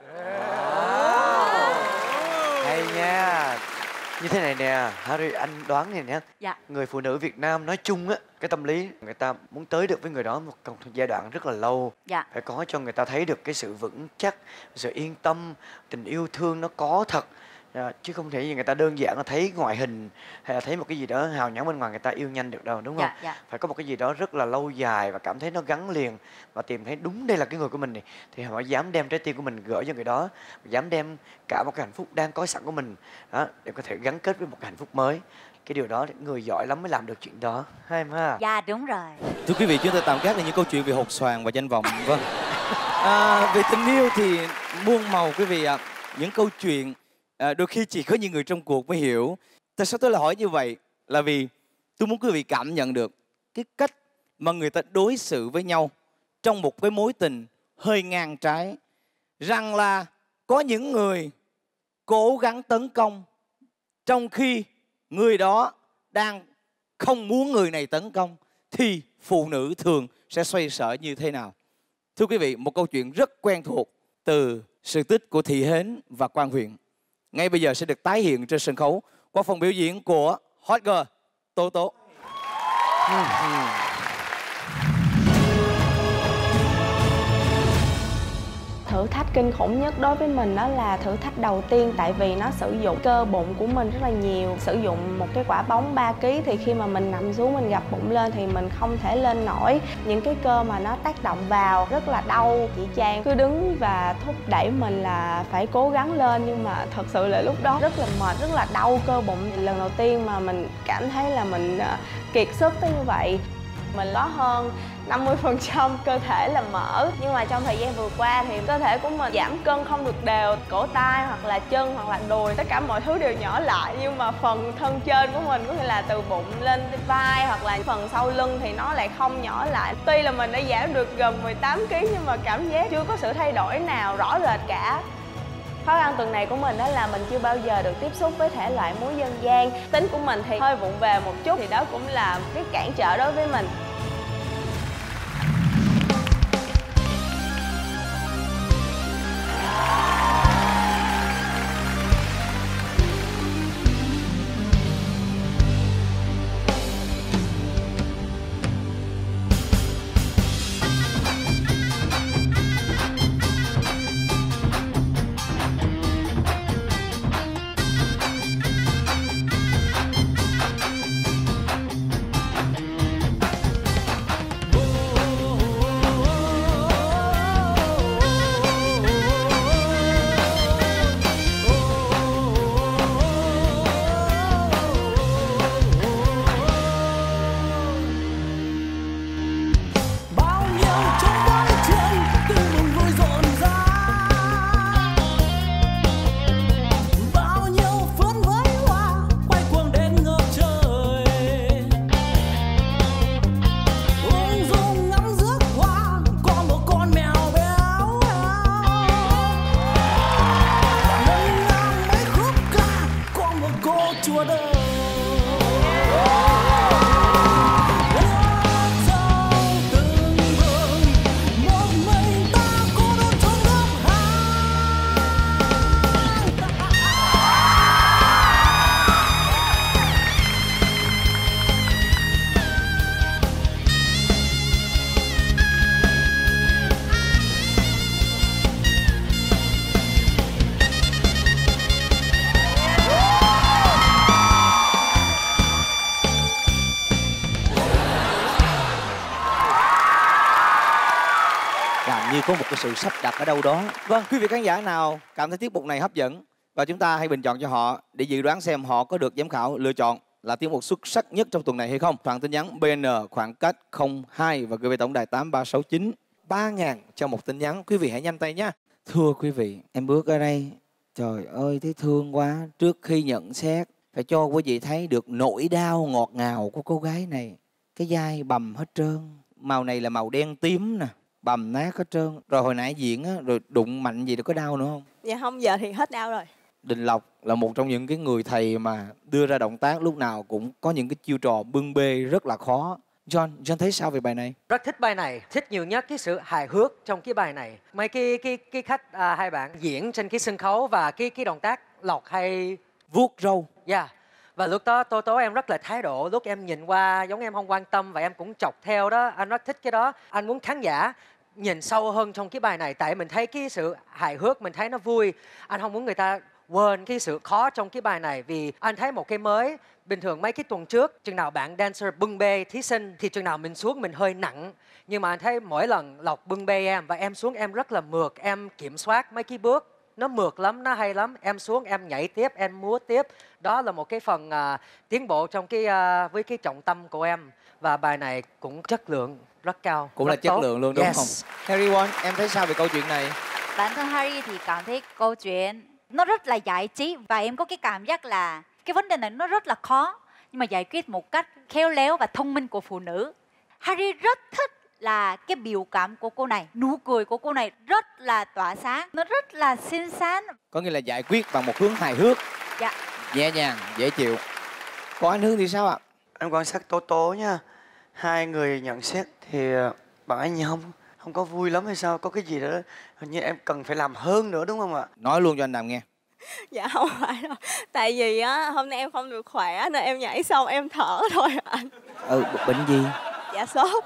Hay nha. Như thế này nè, Harry, anh đoán này nè. Dạ. Người phụ nữ Việt Nam nói chung á, cái tâm lý người ta muốn tới được với người đó một giai đoạn rất là lâu. Dạ. Phải có cho người ta thấy được cái sự vững chắc, sự yên tâm, tình yêu thương nó có thật. Chứ không thể gì người ta đơn giản là thấy ngoại hình hay là thấy một cái gì đó hào nhoáng bên ngoài người ta yêu nhanh được đâu, đúng không? Dạ. Phải có một cái gì đó rất là lâu dài và cảm thấy nó gắn liền và tìm thấy đúng đây là cái người của mình này, thì họ dám đem trái tim của mình gửi cho người đó, dám đem cả một cái hạnh phúc đang có sẵn của mình đó, để có thể gắn kết với một cái hạnh phúc mới. Cái điều đó người giỏi lắm mới làm được chuyện đó, hay em ha? Dạ đúng rồi. Thưa quý vị, chúng ta tạm gác lại những câu chuyện về hột xoàn và danh vọng. Vâng. Về tình yêu thì muôn màu quý vị ạ. Những câu chuyện đôi khi chỉ có những người trong cuộc mới hiểu. Tại sao tôi lại hỏi như vậy? Là vì tôi muốn quý vị cảm nhận được cái cách mà người ta đối xử với nhau trong một cái mối tình hơi ngang trái. Rằng là có những người cố gắng tấn công trong khi người đó đang không muốn người này tấn công, thì phụ nữ thường sẽ xoay sở như thế nào? Thưa quý vị, một câu chuyện rất quen thuộc từ sự tích của Thị Hến và Quang Huyền ngay bây giờ sẽ được tái hiện trên sân khấu qua phần biểu diễn của Hot Girl Tố Tố. Thử thách kinh khủng nhất đối với mình đó là thử thách đầu tiên, tại vì nó sử dụng cơ bụng của mình rất là nhiều. Sử dụng một cái quả bóng 3 kg thì khi mà mình nằm xuống mình gập bụng lên thì mình không thể lên nổi. Những cái cơ mà nó tác động vào rất là đau. Chị Trang cứ đứng và thúc đẩy mình là phải cố gắng lên, nhưng mà thật sự là lúc đó rất là mệt, rất là đau cơ bụng. Lần đầu tiên mà mình cảm thấy là mình kiệt sức tới như vậy. Mình có hơn 50% cơ thể là mỡ. Nhưng mà trong thời gian vừa qua thì cơ thể của mình giảm cân không được đều. Cổ tay hoặc là chân hoặc là đùi, tất cả mọi thứ đều nhỏ lại. Nhưng mà phần thân trên của mình, có thể là từ bụng lên vai hoặc là phần sau lưng thì nó lại không nhỏ lại. Tuy là mình đã giảm được gần 18 kg nhưng mà cảm giác chưa có sự thay đổi nào rõ rệt cả. Khó khăn tuần này của mình đó là mình chưa bao giờ được tiếp xúc với thể loại múa dân gian. Tính của mình thì hơi vụng về một chút, thì đó cũng là cái cản trở đối với mình. như có một cái sự sắp đặt ở đâu đó. Vâng, quý vị khán giả nào cảm thấy tiết mục này hấp dẫn và chúng ta hãy bình chọn cho họ để dự đoán xem họ có được giám khảo lựa chọn là tiết mục xuất sắc nhất trong tuần này hay không. Soạn tin nhắn BN khoảng cách 02 và gửi về tổng đài 8369. 3.000 cho một tin nhắn. Quý vị hãy nhanh tay nhé. Thưa quý vị, em bước ở đây, trời ơi thấy thương quá. Trước khi nhận xét phải cho quý vị thấy được nỗi đau ngọt ngào của cô gái này. Cái vai bầm hết trơn. Màu này là màu đen tím nè, bầm nát hết trơn. Rồi hồi nãy diễn á, rồi đụng mạnh gì, có đau nữa không? Dạ không, giờ thì hết đau rồi. Đình Lộc là một trong những cái người thầy mà đưa ra động tác lúc nào cũng có những cái chiêu trò bưng bê rất là khó. John thấy sao về bài này? Rất thích bài này, thích nhiều nhất cái sự hài hước trong cái bài này. Mấy cái khách hai bạn diễn trên cái sân khấu và cái động tác Lộc hay vuốt râu. Dạ. Và lúc đó Tố em rất là thái độ, lúc em nhìn qua giống em không quan tâm và em cũng chọc theo đó, anh rất thích cái đó. Anh muốn khán giả nhìn sâu hơn trong cái bài này, tại mình thấy cái sự hài hước, mình thấy nó vui. Anh không muốn người ta quên cái sự khó trong cái bài này, vì anh thấy một cái mới. Bình thường mấy cái tuần trước, chừng nào bạn dancer bưng bê thí sinh thì chừng nào mình xuống mình hơi nặng. Nhưng mà anh thấy mỗi lần Lộc bưng bê em và em xuống em rất là mượt, em kiểm soát mấy cái bước. Nó mượt lắm, nó hay lắm. Em xuống em nhảy tiếp, em múa tiếp. Đó là một cái phần tiến bộ trong với cái trọng tâm của em. Và bài này cũng chất lượng rất cao. Cũng rất là chất tốt. lượng luôn đúng không? Harry Won, em thấy sao về câu chuyện này? Bản thân Harry thì cảm thấy câu chuyện nó rất là giải trí. Và em có cái cảm giác là cái vấn đề này nó rất là khó, nhưng mà giải quyết một cách khéo léo và thông minh của phụ nữ. Harry rất thích là cái biểu cảm của cô này, nụ cười của cô này rất là tỏa sáng, nó rất là xinh xắn. Có nghĩa là giải quyết bằng một hướng hài hước. Dạ. Nhẹ nhàng, dễ chịu. Còn anh Hương thì sao ạ? Anh quan sát Tố nha. Hai người nhận xét thì bạn ấy không có vui lắm hay sao? Có cái gì đó hình như em cần phải làm hơn nữa đúng không ạ? Nói luôn cho anh Đàm nghe. Dạ không phải đâu. Tại vì á hôm nay em không được khỏe nên em nhảy xong em thở thôi anh. Bệnh gì? Dạ sốt.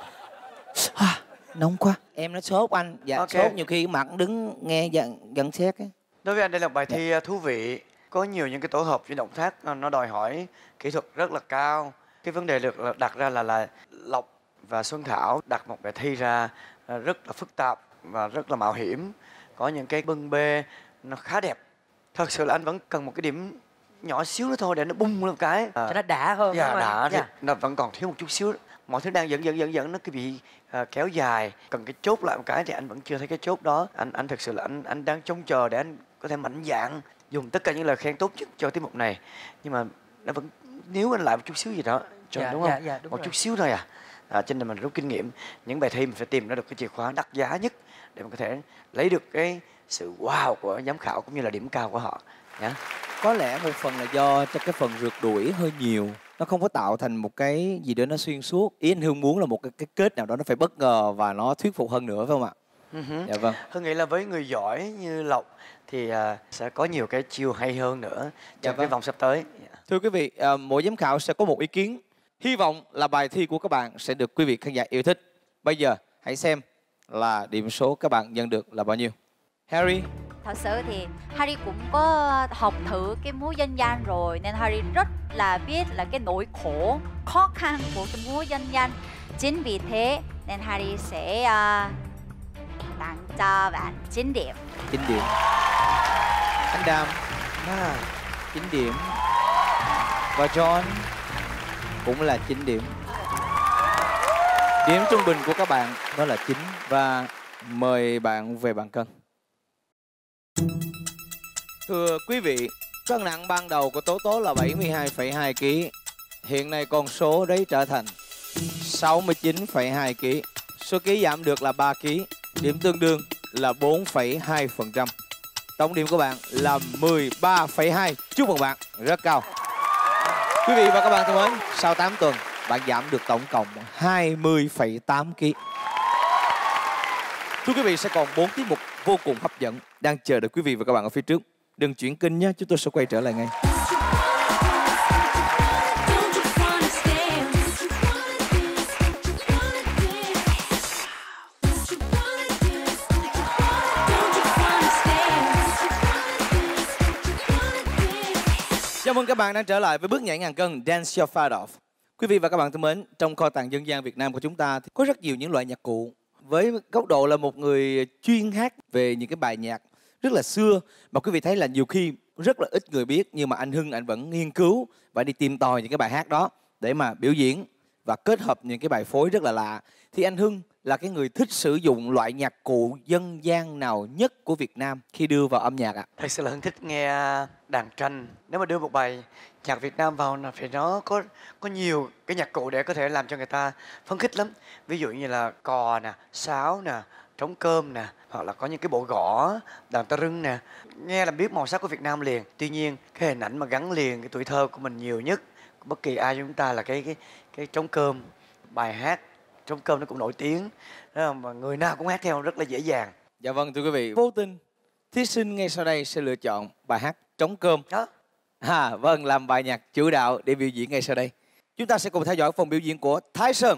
Nóng quá. Em nói sốt anh. Dạ Ok. sốt nhiều khi mặt đứng nghe nhận xét ấy. Đối với anh đây là bài thi thú vị. Có nhiều những cái tổ hợp với động tác nó đòi hỏi kỹ thuật rất là cao. Cái vấn đề được đặt ra là Lộc và Xuân Thảo đặt một bài thi ra rất là phức tạp và rất là mạo hiểm. Có những cái bưng bê nó khá đẹp. Thật sự là anh vẫn cần một cái điểm nhỏ xíu nữa thôi để nó bung lên một cái. Cho nó đã hơn. Dạ, đúng không anh? đã thì Dạ. nó vẫn còn thiếu một chút xíu. Mọi thứ đang dẫn nó cứ bị kéo dài. Cần cái chốt lại một cái thì anh vẫn chưa thấy cái chốt đó. Anh thực sự là anh đang trông chờ để anh có thể mạnh dạn dùng tất cả những lời khen tốt nhất cho tiết mục này. Nhưng mà nó vẫn nếu anh lại một chút xíu gì đó cho Dạ, đúng không? dạ, đúng một rồi. chút xíu thôi cho nên mình rút kinh nghiệm. Những bài thi mình phải tìm ra được cái chìa khóa đắt giá nhất để mình có thể lấy được cái sự wow của giám khảo cũng như là điểm cao của họ nhé. Có lẽ một phần là do cho cái phần rượt đuổi hơi nhiều, nó không có tạo thành một cái gì đó nó xuyên suốt. Ý anh Hương muốn là một cái kết nào đó nó phải bất ngờ và nó thuyết phục hơn nữa phải không ạ? Dạ vâng. Hương nghĩ là với người giỏi như Lộc thì sẽ có nhiều cái chiêu hay hơn nữa trong cái vòng sắp tới. Thưa quý vị, mỗi giám khảo sẽ có một ý kiến. Hy vọng là bài thi của các bạn sẽ được quý vị khán giả yêu thích. Bây giờ hãy xem là điểm số các bạn nhận được là bao nhiêu. Harry. Thật sự thì Harry cũng có học thử cái múa dân gian rồi, nên Harry rất là biết là cái nỗi khổ, khó khăn của cái múa dân gian. Chính vì thế nên Harry sẽ tặng cho bạn 9 điểm. 9 điểm. Anh Đàm 9 điểm. Và John cũng là 9 điểm. Điểm trung bình của các bạn đó là 9. Và mời bạn về bàn cân. Thưa quý vị, cân nặng ban đầu của Tố là 72,2 kg. Hiện nay con số đấy trở thành 69,2 kg. Số ký giảm được là 3 kg. Điểm tương đương là 4,2%. Tổng điểm của bạn là 13,2. Chúc mừng bạn, rất cao. Quý vị và các bạn thân mến, sau 8 tuần, bạn giảm được tổng cộng 20,8 kg. Thưa quý vị, sẽ còn 4 tiết mục vô cùng hấp dẫn đang chờ đợi quý vị và các bạn ở phía trước. Đừng chuyển kênh nhé, chúng tôi sẽ quay trở lại ngay. Chào mừng các bạn đang trở lại với bước nhảy ngàn cân Dance Your Fat Off. Quý vị và các bạn thân mến, trong kho tàng dân gian Việt Nam của chúng ta thì có rất nhiều những loại nhạc cụ với góc độ là một người chuyên hát về những cái bài nhạc rất là xưa mà quý vị thấy là nhiều khi rất là ít người biết, nhưng mà anh Hưng anh vẫn nghiên cứu và đi tìm tòi những cái bài hát đó để mà biểu diễn và kết hợp những cái bài phối rất là lạ. Thì anh Hưng là cái người thích sử dụng loại nhạc cụ dân gian nào nhất của Việt Nam khi đưa vào âm nhạc ạ? Thật sự là Hưng thích nghe đàn tranh. Nếu mà đưa một bài nhạc Việt Nam vào là phải nó có nhiều cái nhạc cụ để có thể làm cho người ta phấn khích lắm. Ví dụ như là cò nè, sáo nè, trống cơm nè, hoặc là có những cái bộ gõ, đàn tơ rưng nè. Nghe là biết màu sắc của Việt Nam liền. Tuy nhiên cái hình ảnh mà gắn liền cái tuổi thơ của mình nhiều nhất bất kỳ ai chúng ta là cái trống cơm. Bài hát trống cơm nó cũng nổi tiếng, mà người nào cũng hát theo rất là dễ dàng. Dạ vâng thưa quý vị, vô tình thí sinh ngay sau đây sẽ lựa chọn bài hát trống cơm. Vâng, làm bài nhạc chủ đạo để biểu diễn ngay sau đây. Chúng ta sẽ cùng theo dõi phần biểu diễn của Thái Sơn.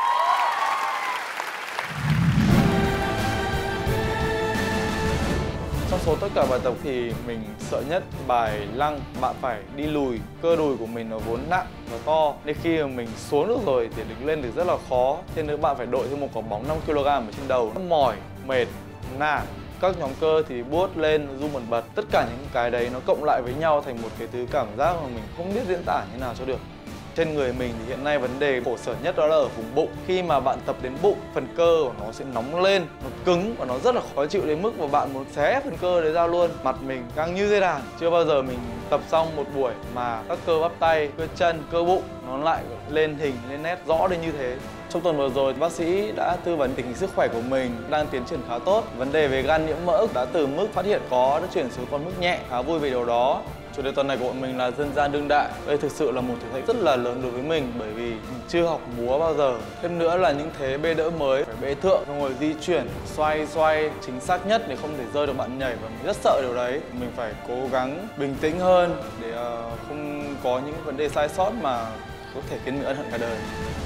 Trong số tất cả bài tập thì mình sợ nhất bài lăng. Bạn phải đi lùi, cơ đùi của mình nó vốn nặng và to, nên khi mà mình xuống được rồi thì đứng lên được rất là khó. Thế nên bạn phải đội thêm một quả bóng 5 kg ở trên đầu. Mỏi, mệt, nản, các nhóm cơ thì buốt lên, run bần bật. Tất cả những cái đấy nó cộng lại với nhau thành một cái thứ cảm giác mà mình không biết diễn tả như nào cho được. Trên người mình thì hiện nay vấn đề khổ sở nhất đó là ở vùng bụng. Khi mà bạn tập đến bụng, phần cơ của nó sẽ nóng lên, nó cứng và nó rất là khó chịu đến mức mà bạn muốn xé phần cơ đấy ra luôn. Mặt mình căng như dây đàn. Chưa bao giờ mình tập xong một buổi mà các cơ bắp tay, cơ chân, cơ bụng nó lại lên hình, lên nét rõ đến như thế. Trong tuần vừa rồi, bác sĩ đã tư vấn tình hình sức khỏe của mình đang tiến triển khá tốt. Vấn đề về gan nhiễm mỡ đã từ mức phát hiện có đã chuyển xuống còn mức nhẹ, khá vui về điều đó. Chủ đề tuần này của bọn mình là dân gian đương đại. Đây thực sự là một thử thách rất là lớn đối với mình bởi vì mình chưa học múa bao giờ. Thêm nữa là những thế bê đỡ mới, phải bê thượng, xong rồi di chuyển, xoay chính xác nhất để không thể rơi được bạn nhảy, và mình rất sợ điều đấy. Mình phải cố gắng bình tĩnh hơn để không có những vấn đề sai sót mà có thể khiến mình ân hận cả đời.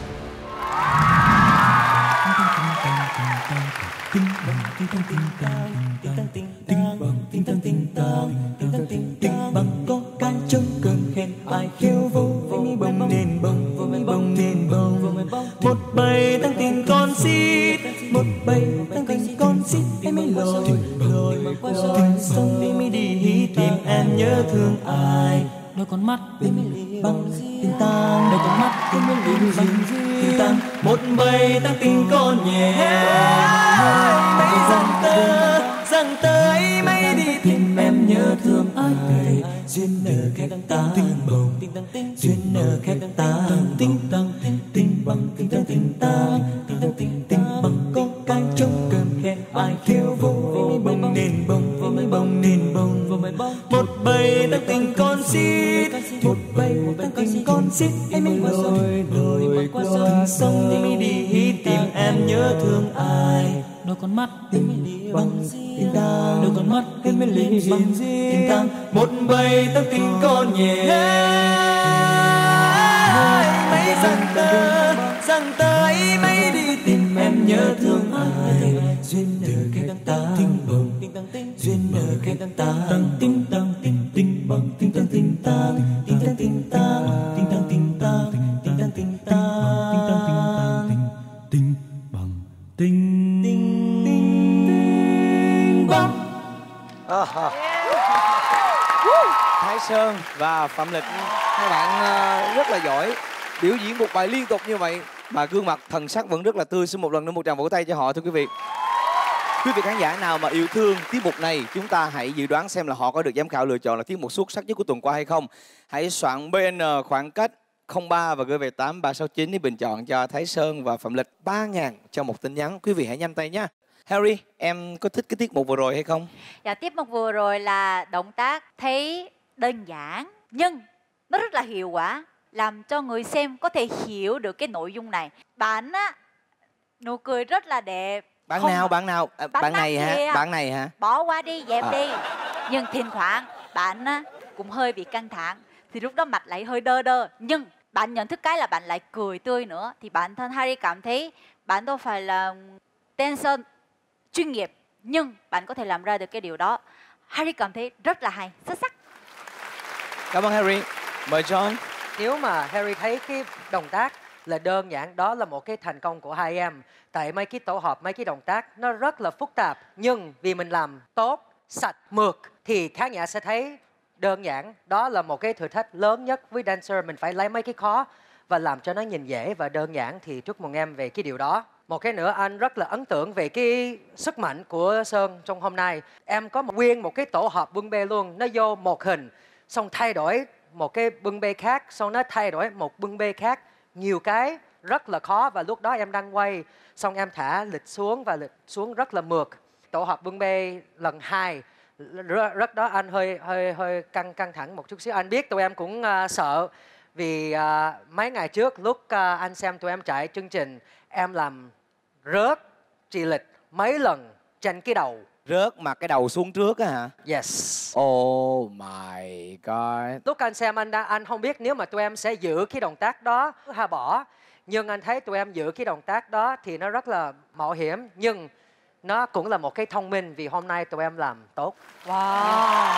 Có cái trống cơm khen ai khiêu vũ với mi bông nền bông, với mi bông nền bông. Một bầy tăng tình con xít, một bầy tăng tình con xít, em mới lội qua sông đi mi đi tìm em nhớ thương ai. Đôi con mắt bằng tình tang, đôi con mắt bằng tình tang. Một bầy tăng tình con nhẹ, mấy rằng tơ ấy mấy đi tìm em nhớ thương ai. Duyên nở khẽ tan bồng, duyên nở khẽ tan tinh tăng tinh bằng tinh tăng tinh tăng bằng. Có cái trống cơm khen ai khiêu vũ với bông nền bông, với bông nền bông. Một bầy tăng tình con xít, một bầy tăng tình con xít, em mới lội qua sông đi tìm em nhớ thương ai. Đôi con mắt bằng tình tang, đôi con mắt em mới liền bằng tình tang. Một bầy tăng tình con nhẹ, mấy rằng tơ ấy mấy đi tìm em nhớ thương ai. Duyên nở khẽ tan tinh bồng, duyên nở khẽ tan tinh tăng tinh bằng tinh tăng tinh tăng tinh tăng tinh tăng tinh tăng tinh tăng tinh tăng tinh tăng tinh bằng tinh bằng. Thái Sơn và Phạm Lịch, hai bạn rất là giỏi biểu diễn một bài liên tục như vậy mà gương mặt thần sắc vẫn rất là tươi. Xin một lần nữa một tràng vỗ tay cho họ thưa quý vị. Quý vị khán giả nào mà yêu thương tiết mục này, chúng ta hãy dự đoán xem là họ có được giám khảo lựa chọn là tiết mục xuất sắc nhất của tuần qua hay không. Hãy soạn BN khoảng cách 03 và gửi về 8369 để bình chọn cho Thái Sơn và Phạm Lịch 3.000 cho một tin nhắn. Quý vị hãy nhanh tay nhé. Harry, em có thích cái tiết mục vừa rồi hay không? Dạ, tiết mục vừa rồi là động tác thấy đơn giản nhưng nó rất là hiệu quả, làm cho người xem có thể hiểu được cái nội dung này. Bạn á, nụ cười rất là đẹp. Bạn không... nào? Bạn này hả? Bạn này hả? Bỏ qua đi, dẹp đi. Nhưng thỉnh thoảng bạn á, cũng hơi bị căng thẳng, thì lúc đó mặt lại hơi đơ đơ. Nhưng bạn nhận thức cái là bạn lại cười tươi nữa, thì bản thân Harry cảm thấy bạn đâu phải là dancer chuyên nghiệp, nhưng bạn có thể làm ra được cái điều đó. Harry cảm thấy rất là hay, xuất sắc. Cảm ơn Harry. Mời John. Nếu mà Harry thấy cái động tác là đơn giản đó là một cái thành công của hai em. Tại mấy cái tổ hợp, mấy cái động tác nó rất là phức tạp, nhưng vì mình làm tốt, sạch, mượt thì khán giả sẽ thấy đơn giản. Đó là một cái thử thách lớn nhất với dancer. Mình phải lấy mấy cái khó và làm cho nó nhìn dễ và đơn giản. Thì chúc mừng em về cái điều đó. Một cái nữa anh rất là ấn tượng về cái sức mạnh của Sơn trong hôm nay. Em có nguyên một cái tổ hợp bưng bê luôn. Nó vô một hình, xong thay đổi một cái bưng bê khác, xong nó thay đổi một bưng bê khác. Nhiều cái rất là khó và lúc đó em đang quay, xong em thả lịch xuống và lịch xuống rất là mượt. Tổ hợp bưng bê lần 2 rất đó anh hơi căng thẳng một chút xíu. Anh biết tụi em cũng sợ vì mấy ngày trước lúc anh xem tụi em chạy chương trình, em làm rớt chị Lịch mấy lần trên cái đầu. Rớt mà cái đầu xuống trước á hả? Yes. Oh my god. Lúc anh xem anh không biết nếu mà tụi em sẽ giữ cái động tác đó hay bỏ. Nhưng anh thấy tụi em giữ cái động tác đó thì nó rất là mạo hiểm. Nhưng nó cũng là một cái thông minh vì hôm nay tụi em làm tốt. Wow.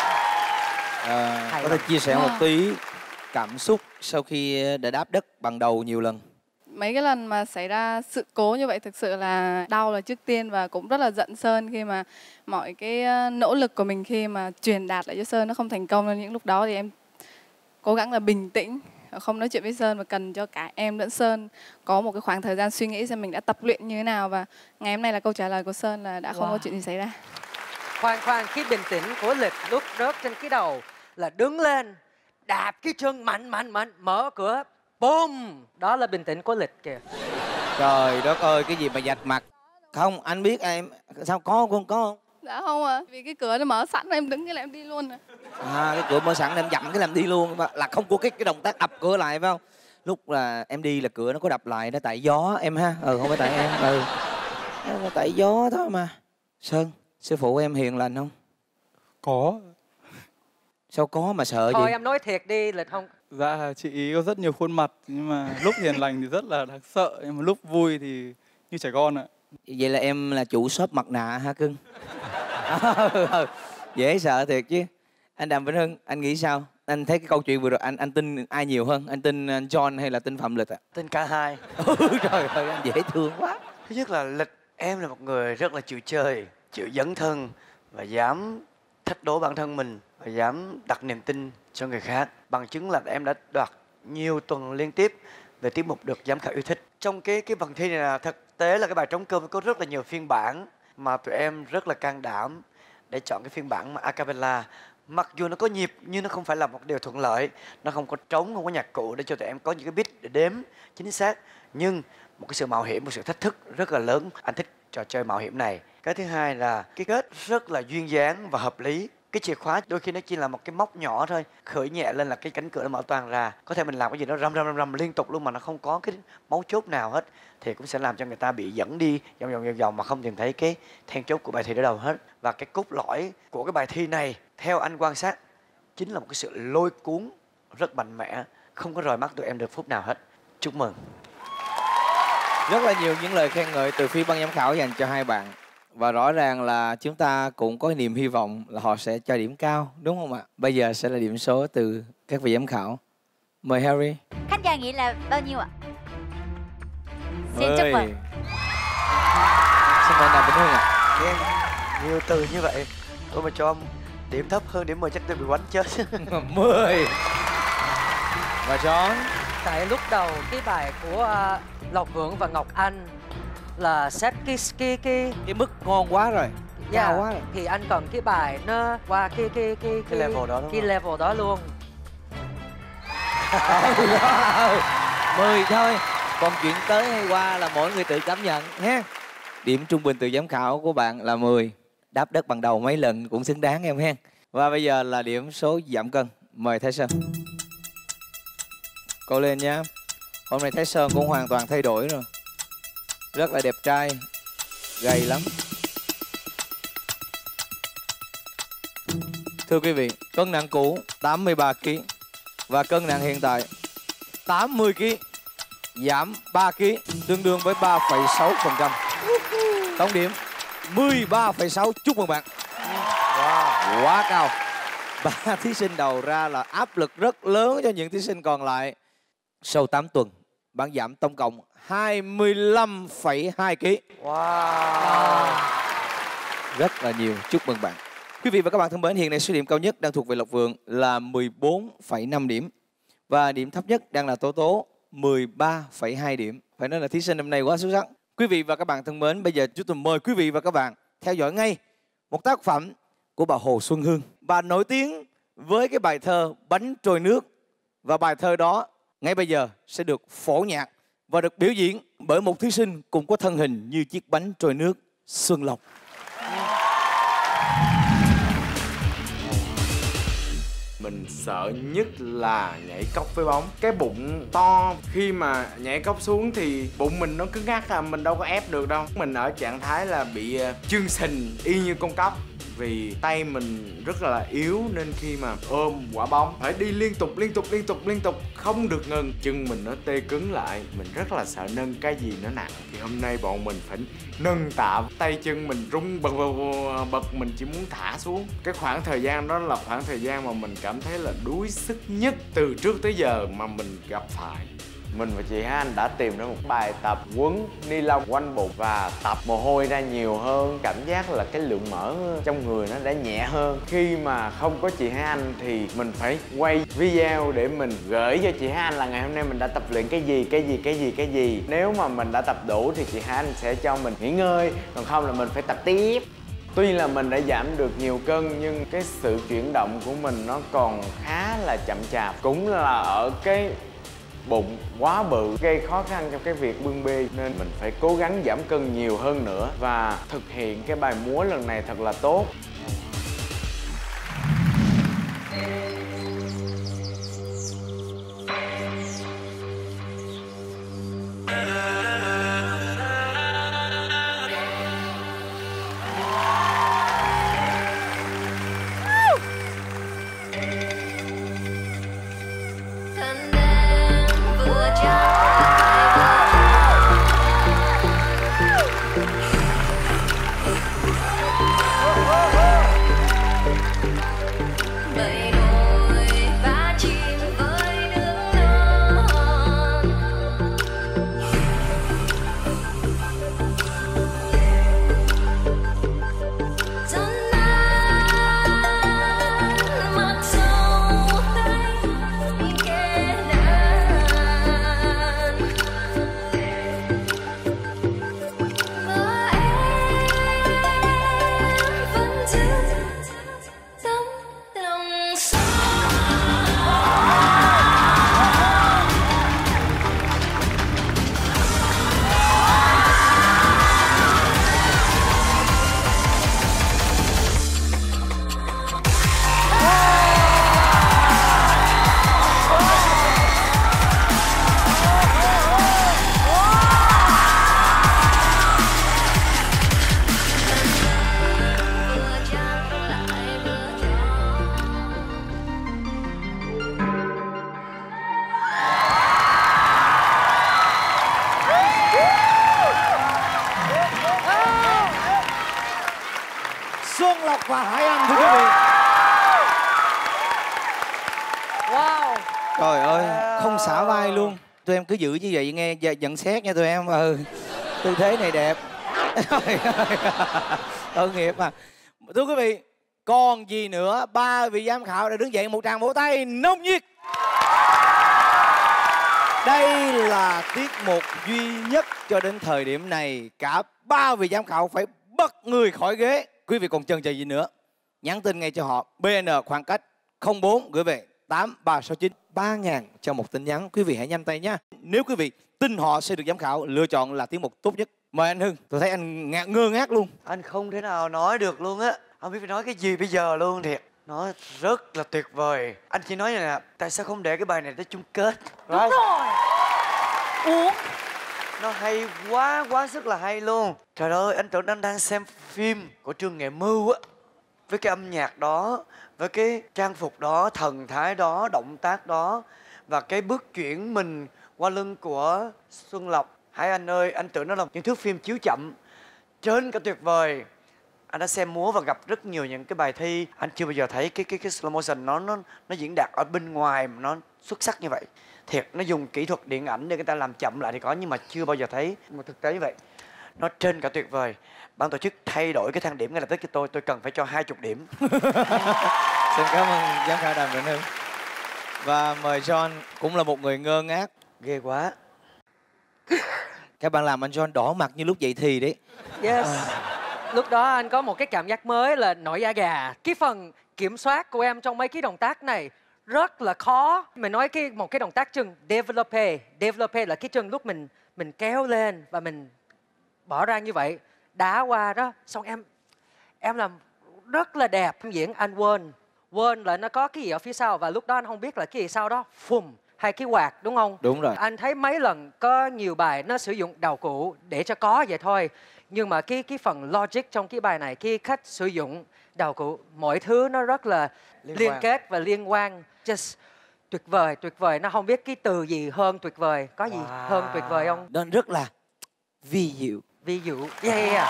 Có thể chia sẻ một tí cảm xúc sau khi đã đáp đất bằng đầu nhiều lần? Mấy cái lần mà xảy ra sự cố như vậy thực sự là đau là trước tiên, và cũng rất là giận Sơn khi mà mọi cái nỗ lực của mình khi mà truyền đạt lại cho Sơn nó không thành công. Nên những lúc đó thì em cố gắng là bình tĩnh, không nói chuyện với Sơn, và cần cho cả em lẫn Sơn có một cái khoảng thời gian suy nghĩ xem mình đã tập luyện như thế nào. Và ngày hôm nay là câu trả lời của Sơn là đã không có chuyện gì xảy ra. Khoan, cái bình tĩnh của Lịch lúc rớt trên cái đầu là đứng lên, đạp cái chân mạnh, mở cửa, boom. Đó là bình tĩnh của Lịch kìa. Trời đất ơi, cái gì mà dạch mặt. Không, anh biết em. Sao có không? Dạ không ạ. Vì cái cửa nó mở sẵn em đứng cái là em đi luôn à. Cái cửa mở sẵn em dặm cái làm đi luôn. Là không có cái động tác đập cửa lại phải không? Lúc là em đi là cửa nó có đập lại, nó tại gió em ha. Không phải tại em. Nó tại gió thôi mà. Sơn, sư phụ em hiền lành không? Có. Sao có mà sợ Thôi gì? em nói thiệt đi Lịch không? Dạ, chị ý có rất nhiều khuôn mặt, nhưng mà lúc hiền lành thì rất là đáng sợ, nhưng mà lúc vui thì như trẻ con ạ. Vậy là em là chủ shop mặt nạ ha cưng? Dễ sợ thiệt chứ. Anh Đàm Vĩnh Hưng, anh nghĩ sao? Anh thấy cái câu chuyện vừa rồi anh tin ai nhiều hơn? Anh tin John hay là tin Phạm Lịch ạ? Tin cả hai. Trời ơi, anh dễ thương quá. Thứ nhất là Lịch, em là một người rất là chịu chơi, chịu dấn thân và dám thách đố bản thân mình và dám đặt niềm tin cho người khác. Bằng chứng là em đã đoạt nhiều tuần liên tiếp về tiết mục được giám khảo yêu thích. Trong cái phần thi này là thực tế là cái bài trống cơm có rất là nhiều phiên bản mà tụi em rất là can đảm để chọn cái phiên bản mà a cappella. Mặc dù nó có nhịp nhưng nó không phải là một điều thuận lợi, nó không có trống, không có nhạc cụ để cho tụi em có những cái beat để đếm chính xác. Nhưng một cái sự mạo hiểm, một sự thách thức rất là lớn. Anh thích trò chơi mạo hiểm này. Cái thứ hai là cái kết rất là duyên dáng và hợp lý. Cái chìa khóa đôi khi nó chỉ là một cái móc nhỏ thôi, khởi nhẹ lên là cái cánh cửa nó mở toàn ra. Có thể mình làm cái gì đó rầm liên tục luôn mà nó không có cái mấu chốt nào hết thì cũng sẽ làm cho người ta bị dẫn đi vòng mà không tìm thấy cái then chốt của bài thi ở đâu hết. Và cái cốt lõi của cái bài thi này theo anh quan sát chính là một cái sự lôi cuốn rất mạnh mẽ, không có rời mắt tụi em được phút nào hết. Chúc mừng. Rất là nhiều những lời khen ngợi từ phía ban giám khảo dành cho hai bạn. Và rõ ràng là chúng ta cũng có niềm hy vọng là họ sẽ cho điểm cao, đúng không ạ? Bây giờ sẽ là điểm số từ các vị giám khảo. Mời Harry. Khán giả nghĩ là bao nhiêu ạ? Xin chúc mừng. Xin mời Đàm Vĩnh Hưng ạ. Em nhiều từ như vậy, tôi mà cho điểm thấp hơn điểm 10 chắc tôi bị quánh chết. 10. Và John. Tại lúc đầu cái bài của Lộc Hưởng và Ngọc Anh là set cái mức ngon quá rồi, cao quá rồi. Thì anh cần cái bài nó qua cái level đó, cái level đó luôn. 10 thôi. Còn chuyện tới hay qua là mỗi người tự cảm nhận nhé. Điểm trung bình từ giám khảo của bạn là 10. Đáp đất bằng đầu mấy lần cũng xứng đáng em hen. Và bây giờ là điểm số giảm cân. Mời Thái Sơn. Cô lên nhá. Hôm nay Thái Sơn cũng hoàn toàn thay đổi rồi. Rất là đẹp trai, gầy lắm. Thưa quý vị, cân nặng cũ 83 kg và cân nặng hiện tại 80 kg, giảm 3 kg, tương đương với 3,6%. Tổng điểm 13,6. Chúc mừng bạn. Wow, quá cao. 3 thí sinh đầu ra là áp lực rất lớn cho những thí sinh còn lại. Sau 8 tuần, Bạn giảm tổng cộng 25,2 kg. Wow. Rất là nhiều, chúc mừng bạn. Quý vị và các bạn thân mến, hiện nay số điểm cao nhất đang thuộc về Lộc Vượng là 14,5 điểm. Và điểm thấp nhất đang là Tố Tố, 13,2 điểm. Phải nói là thí sinh năm nay quá xuất sắc. Quý vị và các bạn thân mến, bây giờ chúng tôi mời quý vị và các bạn theo dõi ngay một tác phẩm của bà Hồ Xuân Hương. Bà nổi tiếng với cái bài thơ Bánh trôi nước. Và bài thơ đó ngay bây giờ sẽ được phổ nhạc và được biểu diễn bởi một thí sinh cũng có thân hình như chiếc bánh trôi nước, Xuân Lộc. Mình sợ nhất là nhảy cốc với bóng. Cái bụng to, khi mà nhảy cốc xuống thì bụng mình nó cứng ngắc à, mình đâu có ép được đâu. Mình ở trạng thái là bị chương sình y như con cóc. Vì tay mình rất là yếu nên khi mà ôm quả bóng phải đi liên tục, không được ngừng. Chân mình nó tê cứng lại, mình rất là sợ nâng cái gì nó nặng. Thì hôm nay bọn mình phải nâng tạ, tay chân mình rung bật, mình chỉ muốn thả xuống. Cái khoảng thời gian đó là khoảng thời gian mà mình cảm thấy là đuối sức nhất từ trước tới giờ mà mình gặp phải. Mình và chị Hà Anh đã tìm ra một bài tập quấn ni lông quanh bụng và tập mồ hôi ra nhiều hơn. Cảm giác là cái lượng mỡ trong người nó đã nhẹ hơn. Khi mà không có chị Hà Anh thì mình phải quay video để mình gửi cho chị Hà Anh là ngày hôm nay mình đã tập luyện cái gì. Nếu mà mình đã tập đủ thì chị Hà Anh sẽ cho mình nghỉ ngơi, còn không là mình phải tập tiếp. Tuy là mình đã giảm được nhiều cân nhưng cái sự chuyển động của mình nó còn khá là chậm chạp. Cũng là ở cái bụng quá bự gây khó khăn trong cái việc bưng bê, nên mình phải cố gắng giảm cân nhiều hơn nữa và thực hiện cái bài múa lần này thật là tốt. Xuân Lộc và Hải Anh, thưa quý vị. Wow. Trời ơi, không xả vai luôn. Tụi em cứ giữ như vậy nghe nhận xét nha tụi em. Tư thế này đẹp. Tội nghiệp mà. Thưa quý vị, còn gì nữa, ba vị giám khảo đã đứng dậy, một tràng vỗ tay nồng nhiệt. Đây là tiết mục duy nhất cho đến thời điểm này cả ba vị giám khảo phải bật người khỏi ghế. Quý vị còn chần chờ gì nữa? Nhắn tin ngay cho họ BN khoảng cách 04 gửi về 8369 3.000 cho một tin nhắn. Quý vị hãy nhanh tay nhé. Nếu quý vị tin họ sẽ được giám khảo lựa chọn là tiết mục tốt nhất. Mời anh Hưng. Tôi thấy anh ngơ ngác luôn. Anh không thể nào nói được luôn á. Không biết phải nói cái gì bây giờ luôn thiệt. Nó rất là tuyệt vời. Anh chỉ nói là tại sao không để cái bài này tới chung kết. Đúng rồi. Ủa? Nó hay quá sức là hay luôn. Trời ơi, anh tưởng anh đang xem phim của Trương Nghệ Mưu á. Với cái âm nhạc đó, với cái trang phục đó, thần thái đó, động tác đó và cái bước chuyển mình qua lưng của Xuân Lộc. Hải Anh ơi, anh tưởng nó là những thước phim chiếu chậm trên cả tuyệt vời. Anh đã xem múa và gặp rất nhiều những cái bài thi. Anh chưa bao giờ thấy cái slow motion nó diễn đạt ở bên ngoài mà nó xuất sắc như vậy. thiệt nó dùng kỹ thuật điện ảnh để người ta làm chậm lại thì có, nhưng mà chưa bao giờ thấy một thực tế như vậy. Nó trên cả tuyệt vời. Ban tổ chức thay đổi cái thang điểm ngay lập tức cho tôi cần phải cho 20 điểm. Xin cảm ơn giám khảo Đàm Vĩnh Hưng. Và mời John, cũng là một người ngơ ngác. Ghê quá. Các bạn làm anh John đỏ mặt như lúc dậy thì đấy. Yes. Lúc đó anh có một cái cảm giác mới là nổi da gà. Cái phần kiểm soát của em trong mấy cái động tác này rất là khó. Mình nói một cái động tác chân développé. Développé là cái chân lúc mình kéo lên và mình bỏ ra như vậy, đá qua đó. Xong em làm rất là đẹp. Em diễn anh quên là nó có cái gì ở phía sau, và lúc đó anh không biết là cái gì sau đó. Phùm, hay cái quạt đúng không? Đúng rồi. Anh thấy mấy lần có nhiều bài nó sử dụng đạo cụ để cho có vậy thôi. Nhưng mà cái phần logic trong cái bài này, cái cách sử dụng đạo cụ, mọi thứ nó rất là liên kết và liên quan. Just tuyệt vời. Nó không biết cái từ gì hơn tuyệt vời. Có gì hơn tuyệt vời không? Nó rất là vi diệu. Yeah.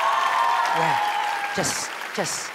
Just.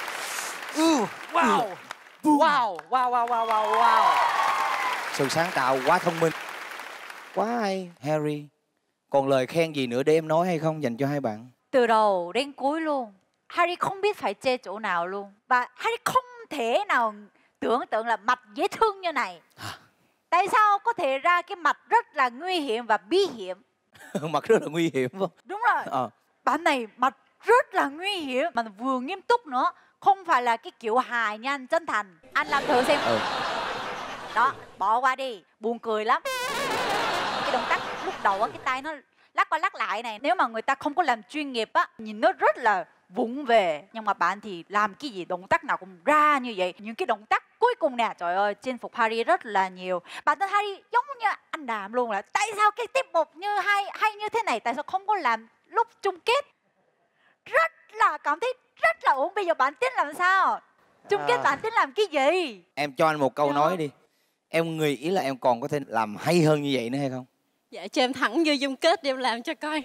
Wow. Sự sáng tạo quá thông minh, quá hay. Harry, còn lời khen gì nữa để em nói hay không dành cho hai bạn? Từ đầu đến cuối luôn, Harry không biết phải chê chỗ nào luôn. Và Harry không thể nào tưởng tượng là mặt dễ thương như này. Tại sao có thể ra cái mặt rất là nguy hiểm và bí hiểm? Mặt rất là nguy hiểm không? Đúng rồi. Bạn này mặt rất là nguy hiểm mà vừa nghiêm túc nữa. Không phải là cái kiểu hài nha, anh chân thành. Anh làm thử xem. Đó, bỏ qua đi, buồn cười lắm. Cái động tác lúc đầu á, cái tay nó lắc qua lắc lại này, nếu mà người ta không có làm chuyên nghiệp á, nhìn nó rất là vụng về. Nhưng mà bạn thì làm cái gì động tác nào cũng ra như vậy. Những cái động tác cuối cùng nè, trời ơi, chinh phục Harry rất là nhiều. Bản thân Harry giống như anh Đàm luôn, là tại sao cái tiết mục như hay như thế này, tại sao không có làm lúc chung kết? Rất là cảm thấy rất là ổn. Bây giờ bạn tính làm sao? Chung kết bạn tính làm cái gì? Em cho anh một câu nói đi. Em nghĩ là em còn có thể làm hay hơn như vậy nữa hay không? Dạ, cho em thẳng vô chung kết đi, em làm cho coi.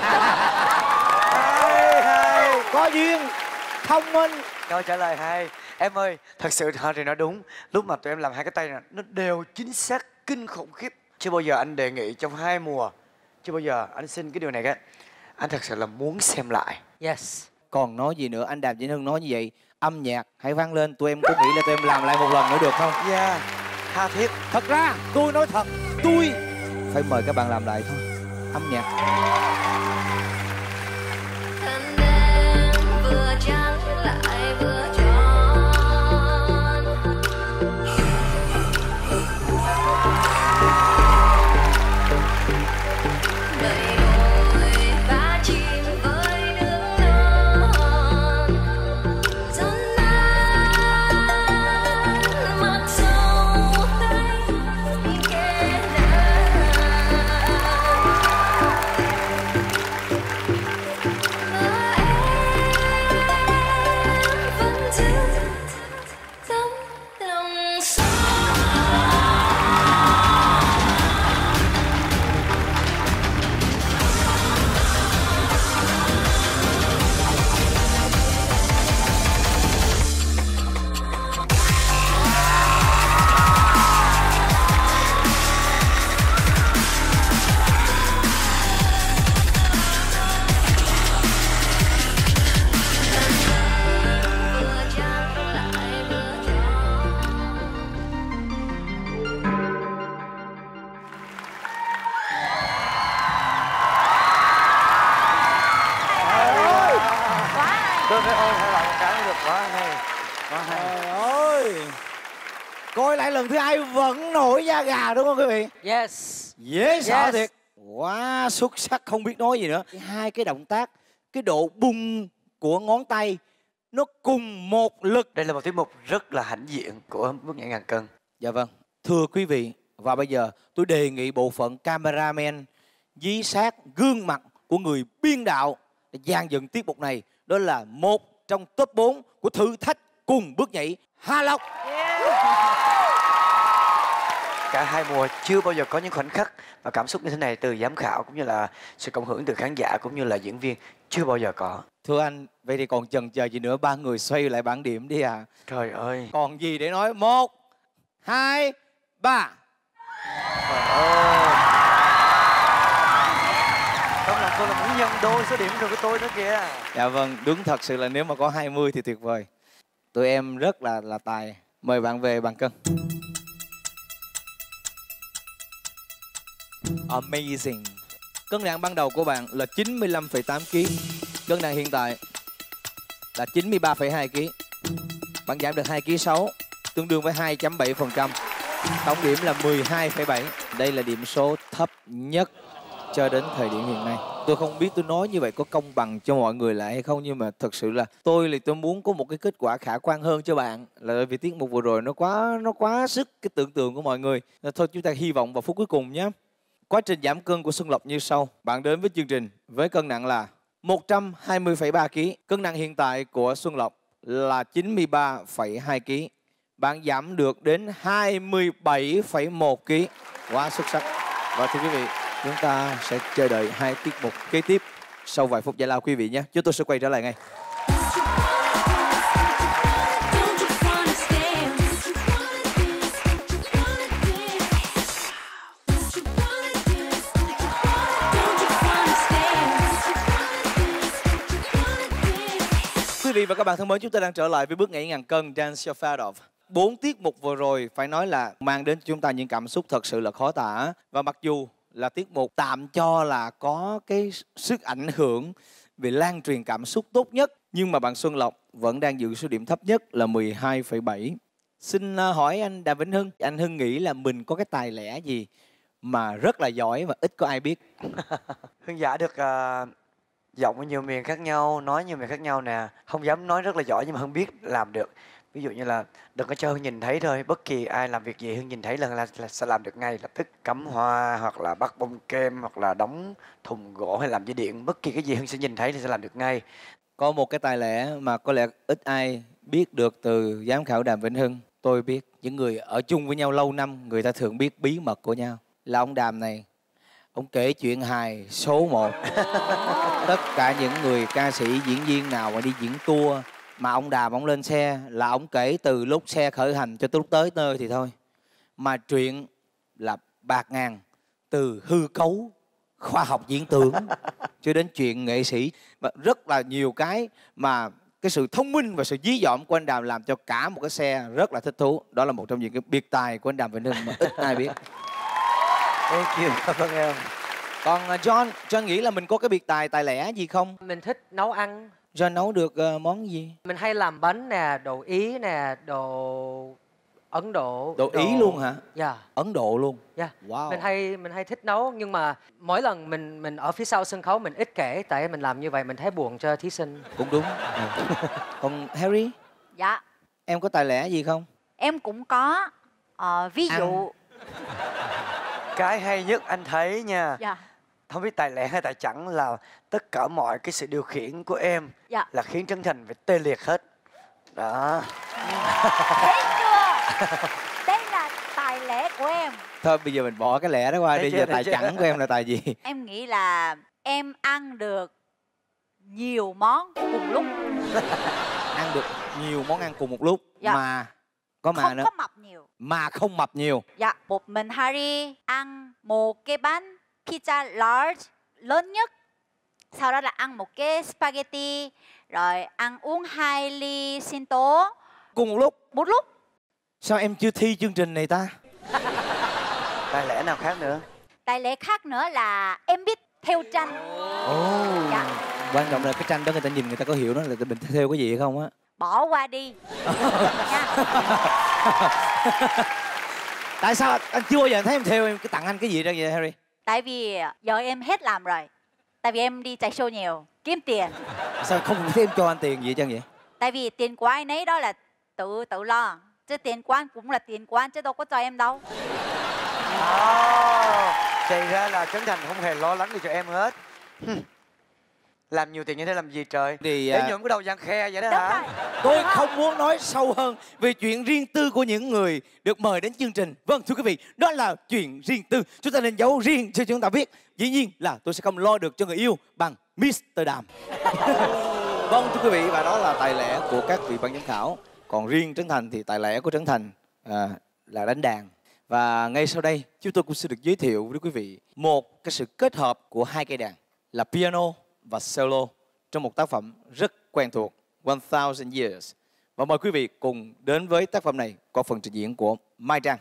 Hay. Có duyên, thông minh. Câu trả lời hay. Em ơi, thật sự thì nói đúng. Lúc mà tụi em làm hai cái tay này, nó đều chính xác kinh khủng khiếp. Chưa bao giờ anh đề nghị trong 2 mùa, chưa bao giờ anh xin cái điều này cả. Anh thật sự là muốn xem lại. Yes. Còn nói gì nữa, anh Đàm Vĩnh Hưng nói như vậy, âm nhạc hãy vang lên, tụi em có nghĩ là tụi em làm lại một lần nữa được không? Yeah, tha thiết. Thật ra, tôi nói thật, tôi phải mời các bạn làm lại thôi. Âm nhạc. Thân em vừa trắng lại vừa tròn, đợi đôi và chim với nước non, dần nát mặt sâu tay kề Tôi phải ôm hai bạn một cái mới được. Quá hay. Quá hay. Trời ơi, coi lại lần thứ 2 vẫn nổi da gà đúng không quý vị? Yes. Dễ sợ thiệt. Quá xuất sắc, không biết nói gì nữa. Hai cái động tác, cái độ bung của ngón tay nó cùng một lực. Đây là một tiết mục rất là hãnh diện của Bước Nhảy Ngàn Cân. Dạ vâng. Thưa quý vị, và bây giờ tôi đề nghị bộ phận cameraman dí sát gương mặt của người biên đạo để dàn dựng tiết mục này. Đó là một trong top 4 của thử thách cùng bước nhảy Hà Lộc. Cả 2 mùa chưa bao giờ có những khoảnh khắc và cảm xúc như thế này từ giám khảo cũng như là sự cộng hưởng từ khán giả cũng như là diễn viên, chưa bao giờ có. Thưa anh, vậy thì còn chần chờ gì nữa, ba người xoay lại bảng điểm đi à. Trời ơi. Còn gì để nói. 1, 2, 3. Không là cô là muốn nhân đôi số điểm rồi của tôi nữa kìa. Dạ vâng, đúng thật sự là nếu mà có 20 thì tuyệt vời. Tụi em rất là tài. Mời bạn về bàn cân. Amazing. Cân nặng ban đầu của bạn là 95,8 kg. Cân nặng hiện tại là 93,2 kg. Bạn giảm được 2 kg 6, tương đương với 2.7%. Tổng điểm là 12,7. Đây là điểm số thấp nhất cho đến thời điểm hiện nay. Tôi không biết tôi nói như vậy có công bằng cho mọi người lại hay không, nhưng mà thật sự là tôi muốn có một cái kết quả khả quan hơn cho bạn, là vì tiết mục vừa rồi nó quá sức cái tưởng tượng của mọi người. Thôi chúng ta hy vọng vào phút cuối cùng nhé. Quá trình giảm cân của Xuân Lộc như sau. Bạn đến với chương trình với cân nặng là 120,3 kg. Cân nặng hiện tại của Xuân Lộc là 93,2 kg. Bạn giảm được đến 27,1 kg. Quá xuất sắc. Và thưa quý vị, chúng ta sẽ chờ đợi 2 tiết mục kế tiếp sau vài phút giải lao quý vị nhé. Chúng tôi sẽ quay trở lại ngay. Quý vị và các bạn thân mến, chúng ta đang trở lại với bước nhảy ngàn cân Dance Your Fat Off. 4 tiết mục vừa rồi phải nói là mang đến cho chúng ta những cảm xúc thật sự là khó tả. Và mặc dù là tiết mục tạm cho là có cái sức ảnh hưởng về lan truyền cảm xúc tốt nhất, nhưng mà bạn Xuân Lộc vẫn đang giữ số điểm thấp nhất là 12,7. Xin hỏi anh Đàm Vĩnh Hưng, anh Hưng nghĩ là mình có cái tài lẻ gì mà rất là giỏi và ít có ai biết? Hưng Giả được giọng ở nhiều miền khác nhau, nói nhiều miền khác nhau nè. Không dám nói rất là giỏi nhưng mà Hưng biết làm được. Ví dụ như là đừng có cho Hưng nhìn thấy thôi. Bất kỳ ai làm việc gì Hưng nhìn thấy là sẽ làm được ngay lập tức. Cắm hoa hoặc là bắt bông kem hoặc là đóng thùng gỗ hay làm dây điện. Bất kỳ cái gì Hưng sẽ nhìn thấy thì sẽ làm được ngay. Có một cái tài lẻ mà có lẽ ít ai biết được từ giám khảo Đàm Vĩnh Hưng. Tôi biết, những người ở chung với nhau lâu năm, người ta thường biết bí mật của nhau. Là ông Đàm này, ông kể chuyện hài số 1. Tất cả những người ca sĩ, diễn viên nào mà đi diễn tour mà ông Đàm ông lên xe là ông kể từ lúc xe khởi hành cho tới lúc tới nơi thì thôi. Mà chuyện là bạt ngàn, từ hư cấu, khoa học diễn tưởng cho đến chuyện nghệ sĩ. Và rất là nhiều cái mà cái sự thông minh và sự dí dỏm của anh Đàm làm cho cả một cái xe rất là thích thú. Đó là một trong những cái biệt tài của anh Đàm Vĩnh Hưng mà ít ai biết. Thank you, cảm ơn em. Còn John nghĩ là mình có cái biệt tài lẻ gì không? Mình thích nấu ăn. John nấu được món gì? Mình hay làm bánh nè, đồ Ý nè, đồ Ấn Độ. Đồ Ý luôn hả? Dạ. Ấn Độ luôn? Dạ. Wow. Mình hay thích nấu, nhưng mà mỗi lần mình ở phía sau sân khấu mình ít kể, tại mình làm như vậy mình thấy buồn cho thí sinh. Cũng đúng. Còn Harry? Dạ. Em có tài lẻ gì không? Em cũng có. Ví dụ cái hay nhất anh thấy nha, dạ, không biết tài lẻ hay tài chẵn, là tất cả mọi cái sự điều khiển của em dạ, là khiến Trấn Thành phải tê liệt hết. Đó. thấy chưa? Đây là tài lẻ của em. Thôi bây giờ mình bỏ cái lẻ đó qua đi. Giờ tài chẵn của em là tài gì? Em nghĩ là em ăn được nhiều món cùng lúc. Ăn được nhiều món ăn cùng một lúc. Dạ. Mà có mà không nữa. có mập nhiều. Mà không mập nhiều. Dạ, một mình Harry ăn một cái bánh pizza large lớn nhất. Sau đó là ăn một cái spaghetti, rồi ăn uống 2 ly sinh tố. Cùng một lúc? Một lúc. Sao em chưa thi chương trình này ta? Tài lẻ nào khác nữa? Tài lẻ khác nữa là em biết thêu tranh. Dạ. Quan trọng là cái tranh đó người ta nhìn người ta có hiểu nó là mình thêu cái gì hay không á. Bỏ qua đi. Tại sao anh chưa bao giờ thấy em thêu em tặng anh cái gì ra vậy Harry? Tại vì giờ em hết làm rồi. Tại vì em đi chạy show nhiều, kiếm tiền. Sao không thấy em cho anh tiền gì chứ vậy? Tại vì tiền của ai nấy đó là tự lo. Chứ tiền của anh cũng là tiền của anh chứ đâu có cho em đâu. Thì ra là Trấn Thành không hề lo lắng gì cho em hết. Làm nhiều tiền như thế làm gì trời? Thì để nhuộm cái đầu Giang Khe vậy đó hả? Tôi không muốn nói sâu hơn về chuyện riêng tư của những người được mời đến chương trình. Vâng thưa quý vị, đó là chuyện riêng tư. Chúng ta nên giấu riêng cho chúng ta biết. Dĩ nhiên là tôi sẽ không lo được cho người yêu bằng Mr. Đàm. Vâng thưa quý vị, và đó là tài lẻ của các vị ban giám khảo. Còn riêng Trấn Thành thì tài lẻ của Trấn Thành là đánh đàn. Và ngay sau đây chúng tôi cũng sẽ được giới thiệu với quý vị một cái sự kết hợp của hai cây đàn là piano và cello trong một tác phẩm rất quen thuộc, 1000 Years. Và mời quý vị cùng đến với tác phẩm này qua phần trình diễn của Mai Trang.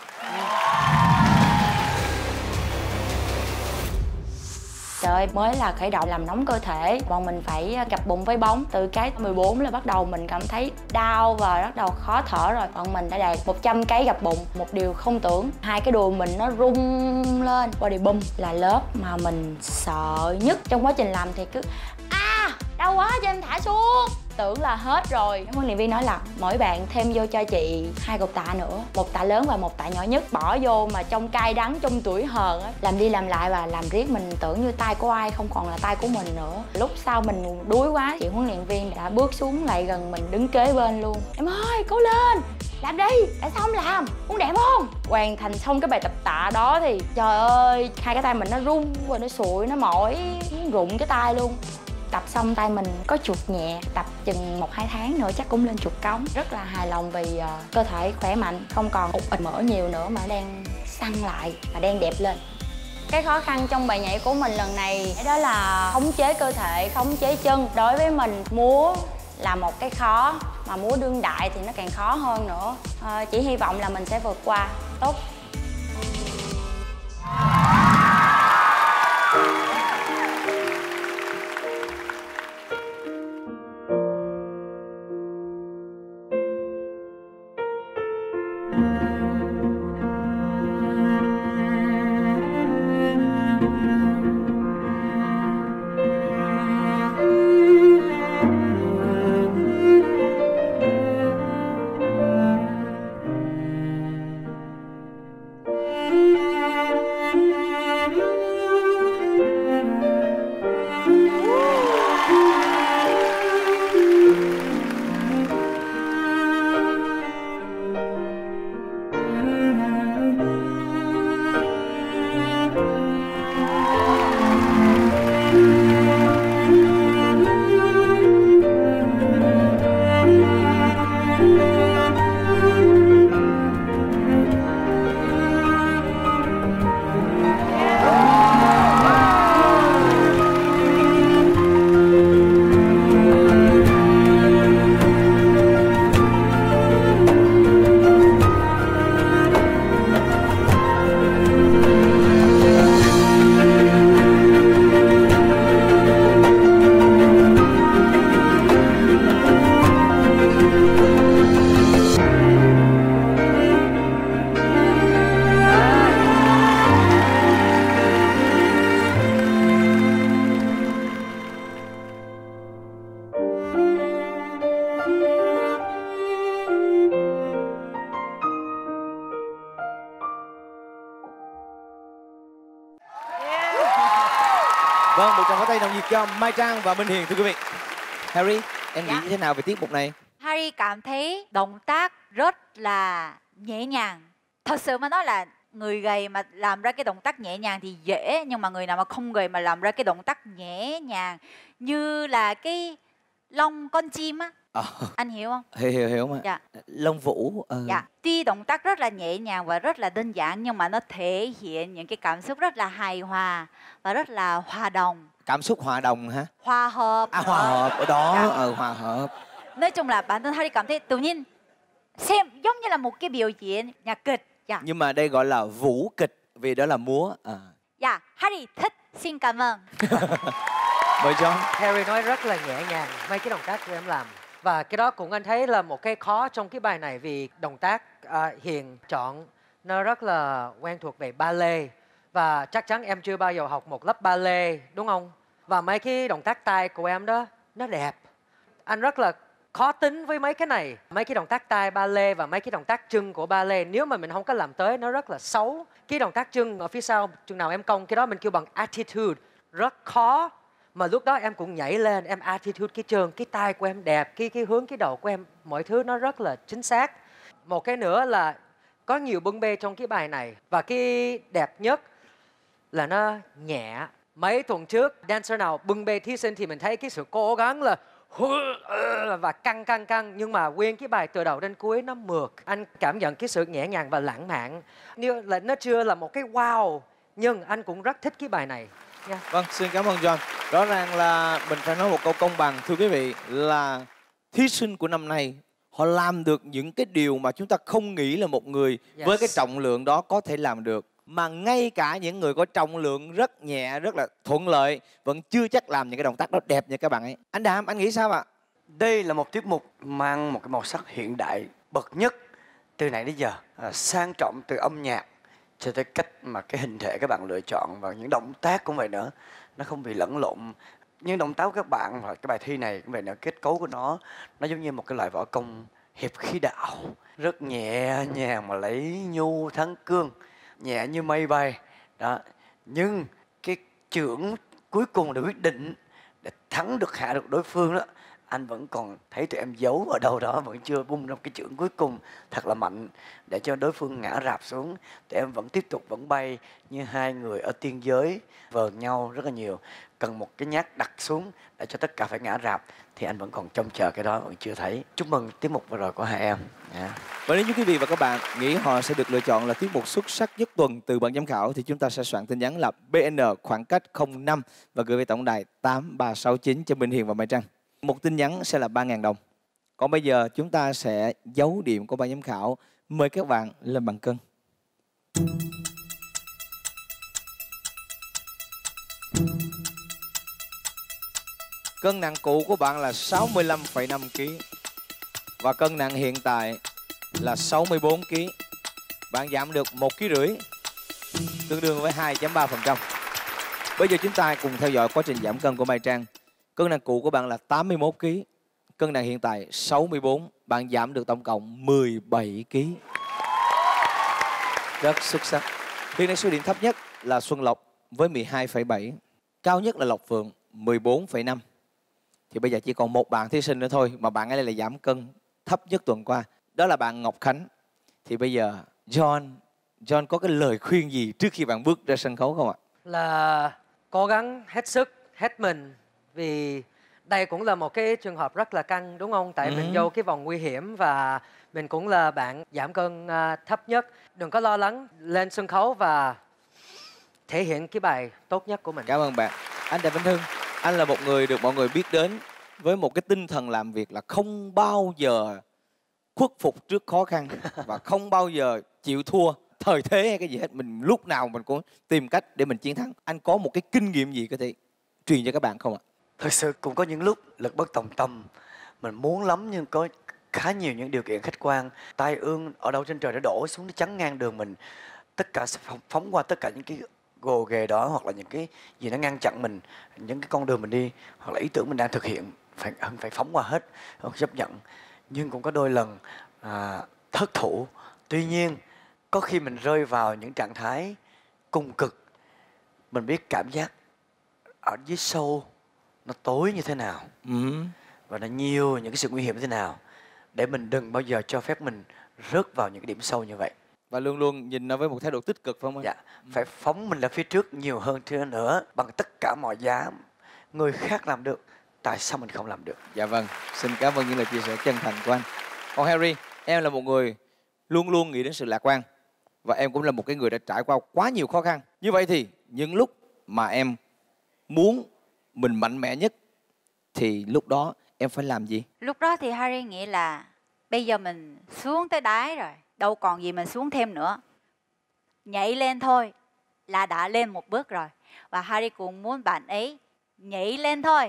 Trời ơi, mới là khởi động làm nóng cơ thể, bọn mình phải gặp bụng với bóng. Từ cái 14 là bắt đầu mình cảm thấy đau và bắt đầu khó thở rồi. Bọn mình đã đạt 100 cái gặp bụng. Một điều không tưởng, hai cái đùi mình nó rung lên. Body bump là lớp mà mình sợ nhất trong quá trình làm thì cứ đau quá cho em thả xuống. Tưởng là hết rồi. Huấn luyện viên nói là mỗi bạn thêm vô cho chị 2 cục tạ nữa, một tạ lớn và một tạ nhỏ nhất. Bỏ vô mà trong cay đắng, trong tuổi hờn á, làm đi làm lại và làm riết mình tưởng như tay của ai không còn là tay của mình nữa. Lúc sau mình đuối quá, chị huấn luyện viên đã bước xuống lại gần mình, đứng kế bên luôn. Em ơi, cố lên, làm đi, tại sao không làm, muốn đẹp không? Hoàn thành xong cái bài tập tạ đó thì trời ơi, hai cái tay mình nó run rồi nó sụi, nó mỏi, nó rụng cái tay luôn. Tập xong tay mình có chuột nhẹ, tập chừng 1-2 tháng nữa chắc cũng lên chuột cống. Rất là hài lòng vì cơ thể khỏe mạnh, không còn ục ịch mỡ nhiều nữa mà đang săn lại và đang đẹp lên. Cái khó khăn trong bài nhảy của mình lần này đó là khống chế cơ thể, khống chế chân. Đối với mình, múa là một cái khó, mà múa đương đại thì nó càng khó hơn nữa. Chỉ hy vọng là mình sẽ vượt qua tốt. Vâng, một tràng pháo tay nồng nhiệt cho Mai Trang và Minh Hiền thưa quý vị. Harry, em nghĩ như thế nào về tiết mục này? Harry cảm thấy động tác rất là nhẹ nhàng. Thật sự mà nói là người gầy mà làm ra cái động tác nhẹ nhàng thì dễ, nhưng mà người nào mà không gầy mà làm ra cái động tác nhẹ nhàng như là cái lông con chim á. Anh hiểu không? Hiểu mà. Dạ. Lông vũ. Dạ. Tuy động tác rất là nhẹ nhàng và rất là đơn giản nhưng mà nó thể hiện những cái cảm xúc rất là hài hòa và rất là hòa đồng. Cảm xúc hòa đồng hả? Hòa hợp. Hòa hợp ở đó. Hòa hợp. Nói chung là bản thân Harry cảm thấy tự nhiên xem giống như là một cái biểu diễn nhạc kịch. Dạ. Nhưng mà đây gọi là vũ kịch vì đó là múa. Dạ, Harry thích. Xin cảm ơn. Mời John. Harry nói rất là nhẹ nhàng mấy cái động tác của em làm. Và cái đó cũng anh thấy là một cái khó trong cái bài này vì động tác Hiền chọn nó rất là quen thuộc về ballet. Và chắc chắn em chưa bao giờ học một lớp ballet đúng không? Và mấy cái động tác tay của em đó nó đẹp. Anh rất là khó tính với mấy cái này. Mấy cái động tác tay ballet và mấy cái động tác chân của ballet nếu mà mình không có làm tới nó rất là xấu. Cái động tác chân ở phía sau chừng nào em cong cái đó mình kêu bằng attitude. Rất khó. Mà lúc đó em cũng nhảy lên, em attitude cái chân, cái tay của em đẹp, cái hướng cái đầu của em, mọi thứ nó rất là chính xác. Một cái nữa là có nhiều bưng bê trong cái bài này. Và cái đẹp nhất là nó nhẹ. Mấy tuần trước, dancer nào bưng bê thí sinh thì mình thấy cái sự cố gắng là và căng, nhưng mà nguyên cái bài từ đầu đến cuối nó mượt. Anh cảm nhận cái sự nhẹ nhàng và lãng mạn. Như là nó chưa là một cái wow, nhưng anh cũng rất thích cái bài này nha. Vâng, xin cảm ơn John. Rõ ràng là mình phải nói một câu công bằng, thưa quý vị, là thí sinh của năm nay họ làm được những cái điều mà chúng ta không nghĩ là một người với cái trọng lượng đó có thể làm được. Mà ngay cả những người có trọng lượng rất nhẹ, rất là thuận lợi vẫn chưa chắc làm những cái động tác đó đẹp như các bạn ấy. Anh Đàm, anh nghĩ sao ạ? Đây là một tiết mục mang một cái màu sắc hiện đại bậc nhất từ nãy đến giờ. Sang trọng từ âm nhạc cho tới cách mà cái hình thể các bạn lựa chọn và những động tác cũng vậy nữa. Nó không bị lẫn lộn. Những động tác của các bạn và cái bài thi này cũng vậy nữa, kết cấu của nó giống như một cái loại võ công hiệp khí đạo. Rất nhẹ nhàng mà lấy nhu thắng cương, nhẹ như mây bay. Đó. Nhưng cái chưởng cuối cùng để quyết định để thắng được, hạ được đối phương đó, anh vẫn còn thấy tụi em giấu ở đâu đó, vẫn chưa bung ra cái chưởng cuối cùng thật là mạnh để cho đối phương ngã rạp xuống. Tụi em vẫn tiếp tục vẫn bay như hai người ở tiên giới vờn nhau rất là nhiều. Cần một cái nhát đặt xuống để cho tất cả phải ngã rạp thì anh vẫn còn trông chờ cái đó, vẫn chưa thấy. Chúc mừng tiết mục vừa rồi của hai em. Và nếu như quý vị và các bạn nghĩ họ sẽ được lựa chọn là tiết mục xuất sắc nhất tuần từ ban giám khảo thì chúng ta sẽ soạn tin nhắn là BN khoảng cách 05 và gửi về tổng đài 8369 cho Minh Hiền và Mai Trăng. Một tin nhắn sẽ là 3.000 đồng. Còn bây giờ chúng ta sẽ giấu điểm của ban giám khảo. Mời các bạn lên bàn cân. Cân nặng cũ của bạn là 65,5 kg. Và cân nặng hiện tại là 64 kg. Bạn giảm được 1,5 kg, tương đương với 2,3%. Bây giờ chúng ta cùng theo dõi quá trình giảm cân của Mai Trang. Cân nặng cũ của bạn là 81 kg. Cân nặng hiện tại 64. Bạn giảm được tổng cộng 17 kg. Rất xuất sắc. Hiện nay số điểm thấp nhất là Xuân Lộc với 12,7. Cao nhất là Lộc Phượng 14,5. Thì bây giờ chỉ còn một bạn thí sinh nữa thôi mà bạn ấy lại giảm cân thấp nhất tuần qua. Đó là bạn Ngọc Khánh. Thì bây giờ John có cái lời khuyên gì trước khi bạn bước ra sân khấu không ạ? Là cố gắng hết sức, hết mình. Vì đây cũng là một cái trường hợp rất là căng, đúng không? Tại mình vô cái vòng nguy hiểm và mình cũng là bạn giảm cân thấp nhất. Đừng có lo lắng, lên sân khấu và thể hiện cái bài tốt nhất của mình. Cảm ơn bạn. Anh Đàm Vĩnh Hưng, anh là một người được mọi người biết đến với một cái tinh thần làm việc là không bao giờ khuất phục trước khó khăn và không bao giờ chịu thua thời thế hay cái gì hết. Mình lúc nào mình cũng tìm cách để mình chiến thắng. Anh có một cái kinh nghiệm gì có thể truyền cho các bạn không ạ? Thực sự cũng có những lúc lực bất tòng tâm, mình muốn lắm nhưng có khá nhiều những điều kiện khách quan. Tai ương ở đâu trên trời đã đổ xuống, nó chắn ngang đường mình. Tất cả sẽ phóng qua tất cả những cái gồ ghề đó, hoặc là những cái gì nó ngăn chặn mình, những cái con đường mình đi, hoặc là ý tưởng mình đang thực hiện, phải phóng qua hết, không chấp nhận. Nhưng cũng có đôi lần thất thủ. Tuy nhiên có khi mình rơi vào những trạng thái cùng cực, mình biết cảm giác ở dưới sâu nó tối như thế nào và nó nhiều những cái sự nguy hiểm như thế nào, để mình đừng bao giờ cho phép mình rớt vào những cái điểm sâu như vậy. Và luôn luôn nhìn nó với một thái độ tích cực phải không anh? Dạ, phải phóng mình ra phía trước nhiều hơn nữa, bằng tất cả mọi giá. Người khác làm được, tại sao mình không làm được? Dạ vâng, xin cảm ơn những lời chia sẻ chân thành của anh. Còn Harry, em là một người luôn luôn nghĩ đến sự lạc quan và em cũng là một cái người đã trải qua quá nhiều khó khăn. Như vậy thì những lúc mà em muốn mình mạnh mẽ nhất thì lúc đó em phải làm gì? Lúc đó thì Harry nghĩ là bây giờ mình xuống tới đáy rồi, đâu còn gì mình xuống thêm nữa. Nhảy lên thôi là đã lên một bước rồi. Và Harry cũng muốn bạn ấy nhảy lên thôi.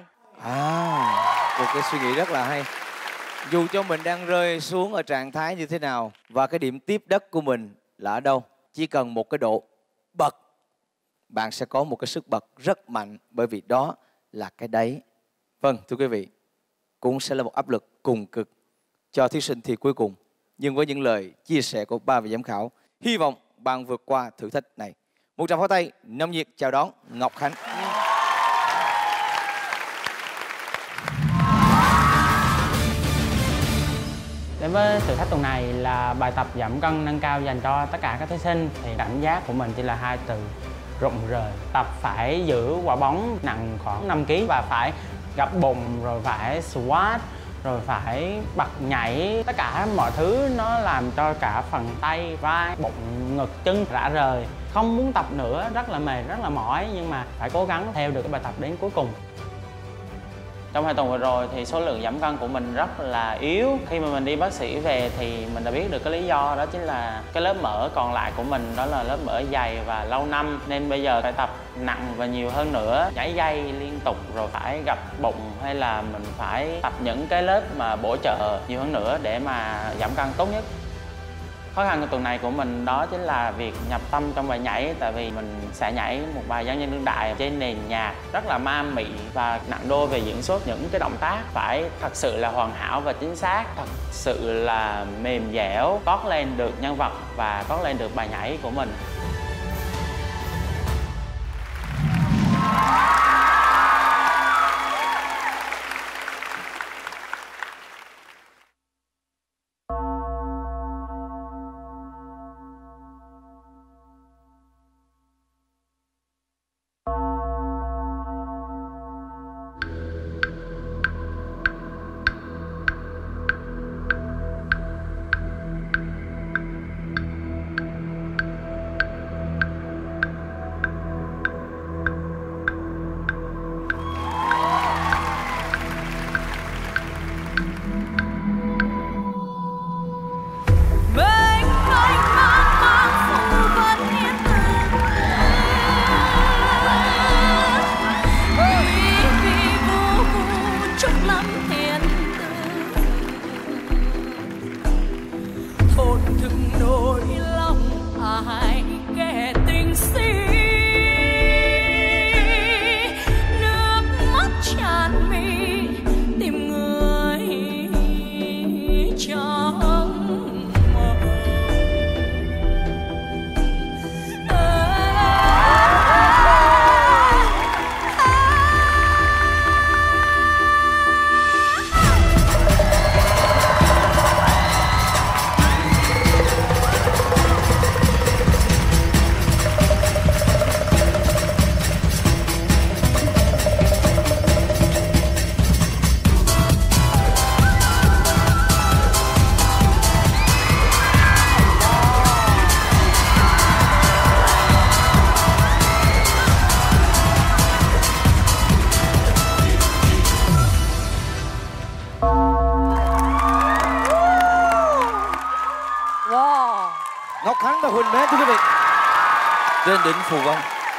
Một cái suy nghĩ rất là hay. Dù cho mình đang rơi xuống ở trạng thái như thế nào và cái điểm tiếp đất của mình là ở đâu, chỉ cần một cái độ bật, bạn sẽ có một cái sức bật rất mạnh, bởi vì đó là cái đáy. Vâng, thưa quý vị, cũng sẽ là một áp lực cùng cực cho thí sinh thi cuối cùng. Nhưng với những lời chia sẻ của ba vị giám khảo, hy vọng bạn vượt qua thử thách này. Một tràng pháo tay nồng nhiệt chào đón Ngọc Khánh. Đến với thử thách tuần này là bài tập giảm cân nâng cao dành cho tất cả các thí sinh. Thì cảm giác của mình chỉ là 2 từ: rụng rời. Tập phải giữ quả bóng nặng khoảng 5 kg và phải gập bụng, rồi phải squat, rồi phải bật nhảy. Tất cả mọi thứ nó làm cho cả phần tay, vai, bụng, ngực, chân rã rời. Không muốn tập nữa, rất là mệt, rất là mỏi, nhưng mà phải cố gắng theo được cái bài tập đến cuối cùng. Trong 2 tuần vừa rồi thì số lượng giảm cân của mình rất là yếu. Khi mà mình đi bác sĩ về thì mình đã biết được cái lý do, đó chính là cái lớp mỡ còn lại của mình đó là lớp mỡ dày và lâu năm. Nên bây giờ phải tập nặng và nhiều hơn nữa, nhảy dây liên tục, rồi phải gập bụng, hay là mình phải tập những cái lớp mà bổ trợ nhiều hơn nữa để mà giảm cân tốt nhất. Khó khăn của tuần này của mình đó chính là việc nhập tâm trong bài nhảy, tại vì mình sẽ nhảy một bài dân gian đương đại trên nền nhạc rất là ma mị và nặng đô về diễn xuất. Những cái động tác phải thật sự là hoàn hảo và chính xác, thật sự là mềm dẻo, cót lên được nhân vật và cót lên được bài nhảy của mình. Ngọc Khánh và Huỳnh Mến, thưa quý vị. Trên đỉnh Phù Vong,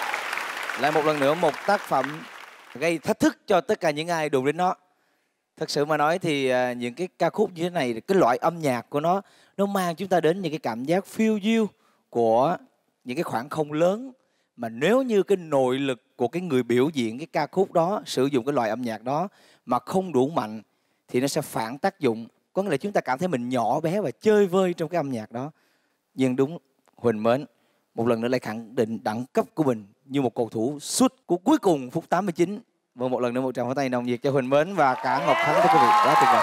lại một lần nữa một tác phẩm gây thách thức cho tất cả những ai đụng đến nó. Thật sự mà nói thì những cái ca khúc như thế này, cái loại âm nhạc của nó mang chúng ta đến những cái cảm giác phiêu diêu của những cái khoảng không lớn, mà nếu như cái nội lực của cái người biểu diễn cái ca khúc đó, sử dụng cái loại âm nhạc đó mà không đủ mạnh thì nó sẽ phản tác dụng. Có nghĩa là chúng ta cảm thấy mình nhỏ bé và chơi vơi trong cái âm nhạc đó. Nhưng đúng, Huỳnh Mến một lần nữa lại khẳng định đẳng cấp của mình như một cầu thủ sút của cuối cùng phút 89. Và một lần nữa một tràng pháo tay nồng nhiệt cho Huỳnh Mến và cả Ngọc Khánh, thưa quý vị. Quá tuyệt vời.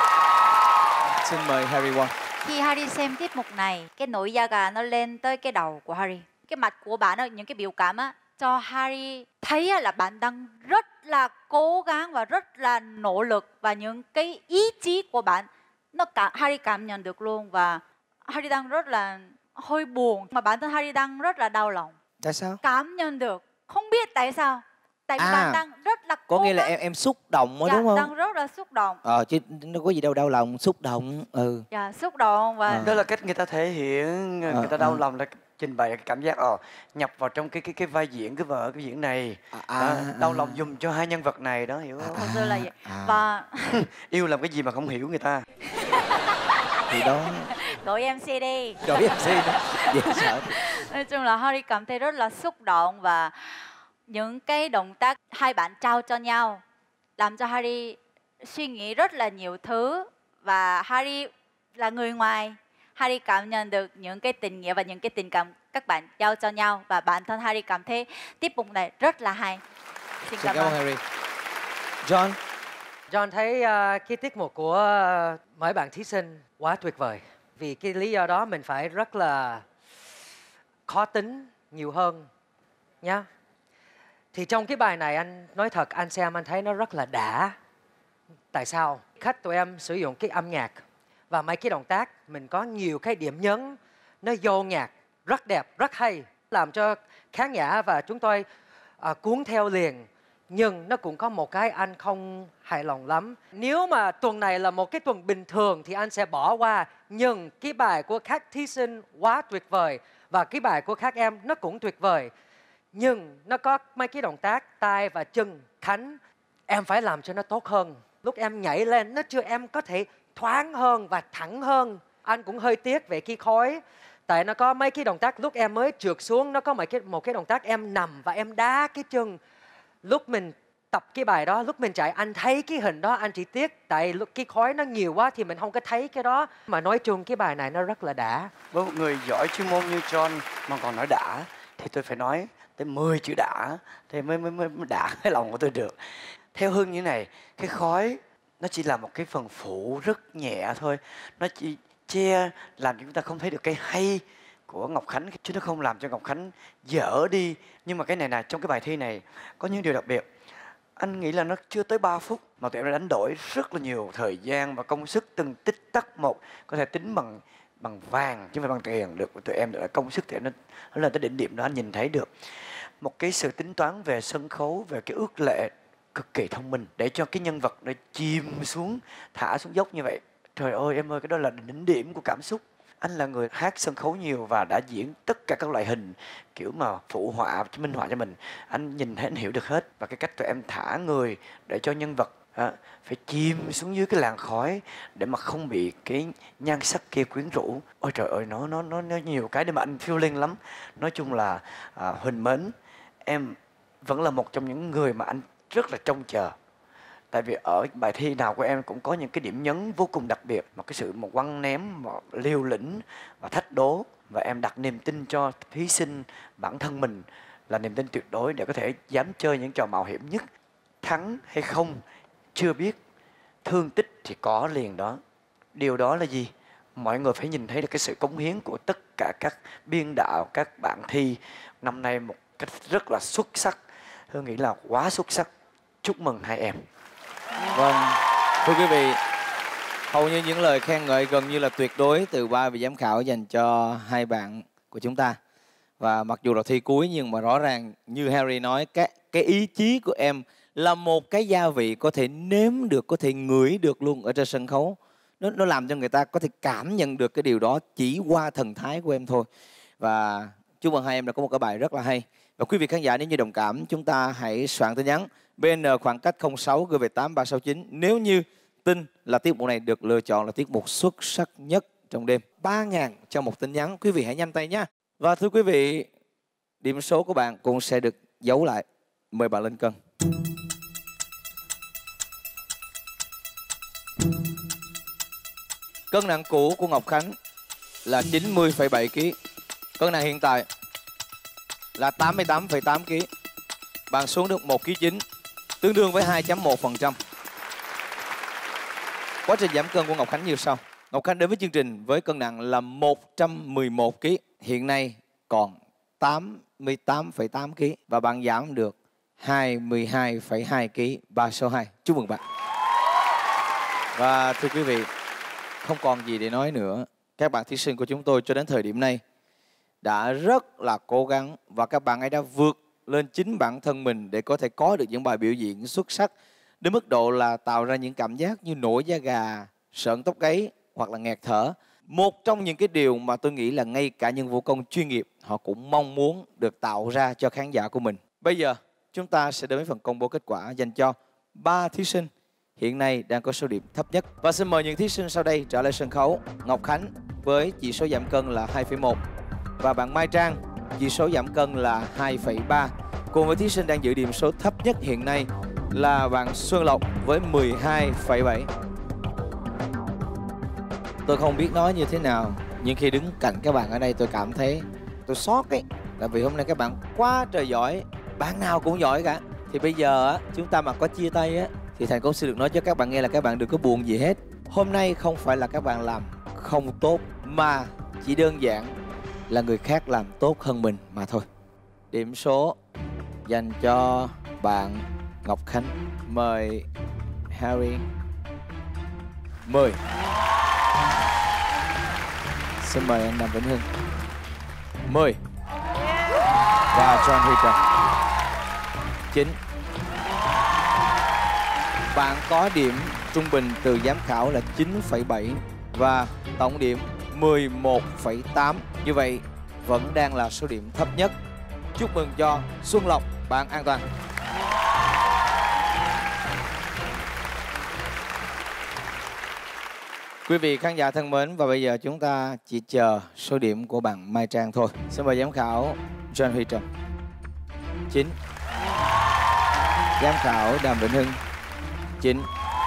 Xin mời Harry Won. Khi Harry xem tiết mục này, cái nổi da gà nó lên tới cái đầu của Harry. Cái mặt của bạn á, những cái biểu cảm á, cho Harry thấy là bạn đang rất là cố gắng và rất là nỗ lực, và những cái ý chí của bạn Harry cảm nhận được luôn. Và Harry đang rất là hơi buồn, mà bản thân Harry đang rất là đau lòng. Tại sao? Cảm nhận được, không biết tại sao. Tại vì bạn đang rất là có nghĩa là em xúc động đó, dạ, đúng không? Đang rất là xúc động. Chứ nó có gì đâu đau lòng, xúc động. Dạ, xúc động và đó là cách người ta thể hiện, người ta đau lòng là trình bày cái cảm giác nhập vào trong cái vai diễn, cái vở cái diễn này. Đau lòng dùng cho hai nhân vật này đó, hiểu không? Thật sự là vậy. Và yêu làm cái gì mà không hiểu người ta. Thì đó. Đổi MC đi. Đổi MC đó. Dễ sợ. Nói chung là Harry cảm thấy rất là xúc động, và những cái động tác hai bạn trao cho nhau làm cho Harry suy nghĩ rất là nhiều thứ. Và Harry là người ngoài, Harry cảm nhận được những cái tình nghĩa và những cái tình cảm các bạn trao cho nhau. Và bản thân Harry cảm thấy tiết mục này rất là hay. Xin cảm ơn Harry. John. John thấy cái tiết mục của mấy bạn thí sinh quá tuyệt vời. Vì cái lý do đó mình phải rất là khó tính nhiều hơn nhá. Thì trong cái bài này anh nói thật, anh xem anh thấy nó rất là đã. Tại sao? Khách tụi em sử dụng cái âm nhạc và mấy cái động tác, mình có nhiều cái điểm nhấn, nó vô nhạc, rất đẹp, rất hay, làm cho khán giả và chúng tôi cuốn theo liền. Nhưng nó cũng có một cái anh không hài lòng lắm. Nếu mà tuần này là một cái tuần bình thường thì anh sẽ bỏ qua. Nhưng cái bài của các thí sinh quá tuyệt vời. Và cái bài của các em nó cũng tuyệt vời. Nhưng nó có mấy cái động tác tay và chân, cánh. Em phải làm cho nó tốt hơn. Lúc em nhảy lên, nó chưa em có thể thoáng hơn và thẳng hơn. Anh cũng hơi tiếc về cái khói. Tại nó có mấy cái động tác lúc em mới trượt xuống, nó có một cái động tác em nằm và em đá cái chân. Lúc mình tập cái bài đó, lúc mình chạy anh thấy cái hình đó, anh chỉ tiếc tại lúc cái khói nó nhiều quá thì mình không có thấy cái đó. Mà nói chung cái bài này nó rất là đã. Với một người giỏi chuyên môn như John mà còn nói đã thì tôi phải nói tới 10 chữ đã thì mới đã cái lòng của tôi được. Theo Hưng như này, cái khói nó chỉ là một cái phần phụ rất nhẹ thôi. Nó chỉ che làm cho chúng ta không thấy được cái hay của Ngọc Khánh, chứ nó không làm cho Ngọc Khánh dở đi. Nhưng mà cái này là trong cái bài thi này có những điều đặc biệt. Anh nghĩ là nó chưa tới 3 phút mà tụi em đã đánh đổi rất là nhiều thời gian và công sức từng tích tắc một, có thể tính bằng vàng chứ không phải bằng tiền được. Tụi em đã công sức thì nó lên tới đỉnh điểm đó, anh nhìn thấy được một cái sự tính toán về sân khấu, về cái ước lệ cực kỳ thông minh để cho cái nhân vật nó chìm xuống, thả xuống dốc như vậy. Trời ơi em ơi, cái đó là đỉnh điểm của cảm xúc. Anh là người hát sân khấu nhiều và đã diễn tất cả các loại hình kiểu mà phụ họa, minh họa cho mình. Anh nhìn thấy, anh hiểu được hết. Và cái cách tụi em thả người để cho nhân vật phải chìm xuống dưới cái làn khói để mà không bị cái nhan sắc kia quyến rũ. Ôi trời ơi, nó nhiều cái để mà anh feeling lắm. Nói chung là Huỳnh mến, em vẫn là một trong những người mà anh rất là trông chờ. Tại vì ở bài thi nào của em cũng có những cái điểm nhấn vô cùng đặc biệt, một cái sự quăng ném, liều lĩnh và thách đố. Và em đặt niềm tin cho thí sinh bản thân mình là niềm tin tuyệt đối để có thể dám chơi những trò mạo hiểm nhất. Thắng hay không chưa biết, thương tích thì có liền đó. Điều đó là gì? Mọi người phải nhìn thấy được cái sự cống hiến của tất cả các biên đạo, các bạn thi năm nay một cách rất là xuất sắc. Tôi nghĩ là quá xuất sắc. Chúc mừng hai em. Vâng, thưa quý vị, hầu như những lời khen ngợi gần như là tuyệt đối từ ba vị giám khảo dành cho hai bạn của chúng ta. Và mặc dù là thi cuối nhưng mà rõ ràng như Harry nói, cái ý chí của em là một cái gia vị có thể nếm được, có thể ngửi được luôn ở trên sân khấu. Nó làm cho người ta có thể cảm nhận được cái điều đó chỉ qua thần thái của em thôi. Và chúc mừng hai em đã có một cái bài rất là hay. Và quý vị khán giả nếu như đồng cảm, chúng ta hãy soạn tin nhắn BN khoảng cách 06 gửi về 8369 nếu như tin là tiết mục này được lựa chọn là tiết mục xuất sắc nhất trong đêm. 3.000 cho một tin nhắn, quý vị hãy nhanh tay nhé. Và thưa quý vị, điểm số của bạn cũng sẽ được giấu lại. Mời bạn lên cân. Cân nặng cũ của Ngọc Khánh là 90,7 kg. Cân nặng hiện tại là 88,8 kg. Bạn xuống được 1,9 kg, tương đương với 2.1%. Quá trình giảm cân của Ngọc Khánh như sau. Ngọc Khánh đến với chương trình với cân nặng là 111 kg. Hiện nay còn 88,8 kg. Và bạn giảm được 22,2 kg, 3 số 2. Chúc mừng bạn. Và thưa quý vị, không còn gì để nói nữa. Các bạn thí sinh của chúng tôi cho đến thời điểm này đã rất là cố gắng và các bạn ấy đã vượt lên chính bản thân mình để có thể có được những bài biểu diễn xuất sắc đến mức độ là tạo ra những cảm giác như nổi da gà, sợn tóc gáy hoặc là nghẹt thở. Một trong những cái điều mà tôi nghĩ là ngay cả những vũ công chuyên nghiệp họ cũng mong muốn được tạo ra cho khán giả của mình. Bây giờ chúng ta sẽ đến với phần công bố kết quả dành cho 3 thí sinh hiện nay đang có số điểm thấp nhất. Và xin mời những thí sinh sau đây trở lại sân khấu. Ngọc Khánh với chỉ số giảm cân là 2,1 và bạn Mai Trang chỉ số giảm cân là 2,3. Cùng với thí sinh đang giữ điểm số thấp nhất hiện nay là bạn Xuân Lộc với 12,7. Tôi không biết nói như thế nào, nhưng khi đứng cạnh các bạn ở đây tôi cảm thấy tôi sót ấy. Tại vì hôm nay các bạn quá trời giỏi, bạn nào cũng giỏi cả. Thì bây giờ chúng ta mà có chia tay á thì Thành cũng sẽ được nói cho các bạn nghe là các bạn đừng có buồn gì hết. Hôm nay không phải là các bạn làm không tốt mà chỉ đơn giản là người khác làm tốt hơn mình mà thôi. Điểm số dành cho bạn Ngọc Khánh. Mời Harry. 10. Xin mời anh Đàm Vĩnh Hưng. 10. Và John Huy Trần. 9. Bạn có điểm trung bình từ giám khảo là 9,7 và tổng điểm 11,8. Như vậy vẫn đang là số điểm thấp nhất. Chúc mừng cho Xuân Lộc, bạn an toàn. Quý vị khán giả thân mến, và bây giờ chúng ta chỉ chờ số điểm của bạn Mai Trang thôi. Xin mời giám khảo John Huy Trần. 9. Giám khảo Đàm Vĩnh Hưng. 9.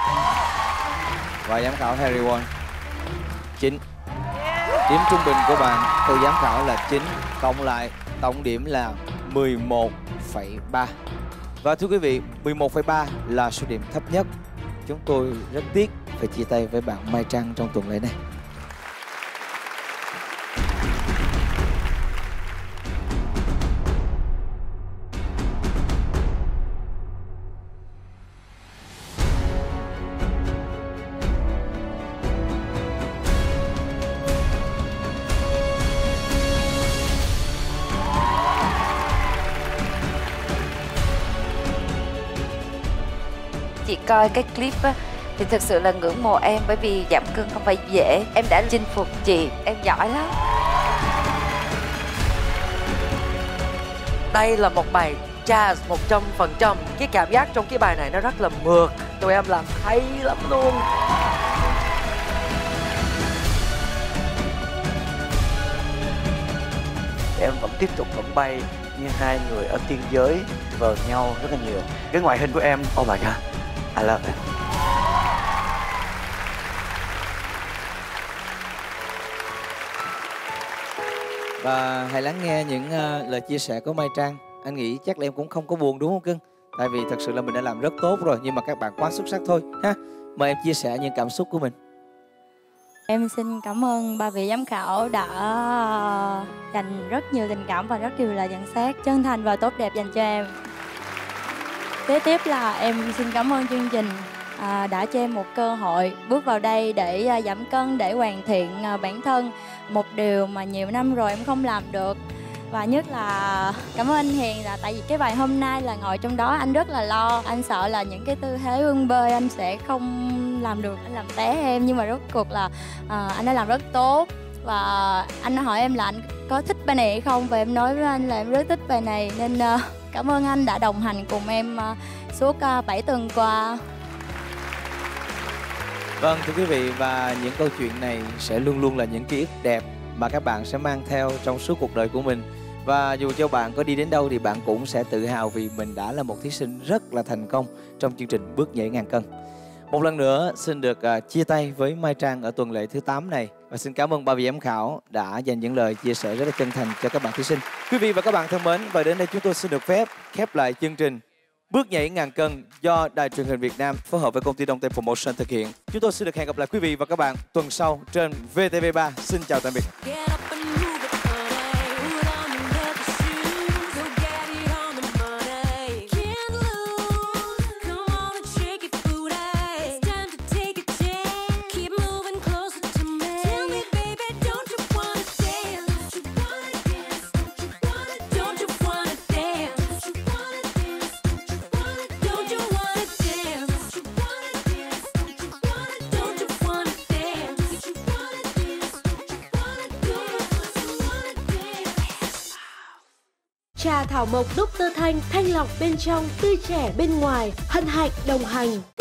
Và giám khảo Harry Won. 9. Điểm trung bình của bạn từ giám khảo là 9, cộng lại tổng điểm là 11,3. Và thưa quý vị, 11,3 là số điểm thấp nhất. Chúng tôi rất tiếc phải chia tay với bạn Mai Trang trong tuần lễ này. Chị coi cái clip á, thì thực sự là ngưỡng mộ em, bởi vì giảm cân không phải dễ. Em đã chinh phục chị, em giỏi lắm. Đây là một bài jazz 100%. Cái cảm giác trong cái bài này nó rất là mượt. Tụi em làm hay lắm luôn. Em vẫn tiếp tục vẫn bay như hai người ở tiên giới vờn nhau rất là nhiều. Cái ngoại hình của em, oh my god, I love it. Và hãy lắng nghe những lời chia sẻ của Mai Trang. Anh nghĩ chắc là em cũng không có buồn đúng không cưng? Tại vì thật sự là mình đã làm rất tốt rồi, nhưng mà các bạn quá xuất sắc thôi ha. Mời em chia sẻ những cảm xúc của mình. Em xin cảm ơn ba vị giám khảo đã dành rất nhiều tình cảm và rất nhiều lời nhận xét chân thành và tốt đẹp dành cho em. Kế tiếp là em xin cảm ơn chương trình đã cho em một cơ hội bước vào đây để giảm cân, để hoàn thiện bản thân. Một điều mà nhiều năm rồi em không làm được. Và nhất là cảm ơn anh Hiền, là tại vì cái bài hôm nay là ngồi trong đó anh rất là lo. Anh sợ là những cái tư thế bưng bơi anh sẽ không làm được, anh làm té em. Nhưng mà rốt cuộc là anh đã làm rất tốt. Và anh hỏi em là anh có thích bài này hay không, và em nói với anh là em rất thích bài này. Nên cảm ơn anh đã đồng hành cùng em suốt 7 tuần qua. Vâng, thưa quý vị, và những câu chuyện này sẽ luôn luôn là những ký ức đẹp mà các bạn sẽ mang theo trong suốt cuộc đời của mình. Và dù cho bạn có đi đến đâu thì bạn cũng sẽ tự hào vì mình đã là một thí sinh rất là thành công trong chương trình Bước Nhảy Ngàn Cân. Một lần nữa xin được chia tay với Mai Trang ở tuần lễ thứ 8 này. Và xin cảm ơn ba vị giám khảo đã dành những lời chia sẻ rất là chân thành cho các bạn thí sinh. Quý vị và các bạn thân mến, và đến đây chúng tôi xin được phép khép lại chương trình Bước Nhảy Ngàn Cân do Đài Truyền hình Việt Nam phối hợp với công ty Đông Tây Promotion thực hiện. Chúng tôi xin được hẹn gặp lại quý vị và các bạn tuần sau trên VTV3. Xin chào tạm biệt. Trà thảo mộc Dr. Thanh, thanh lọc bên trong, tươi trẻ bên ngoài, hân hạnh đồng hành.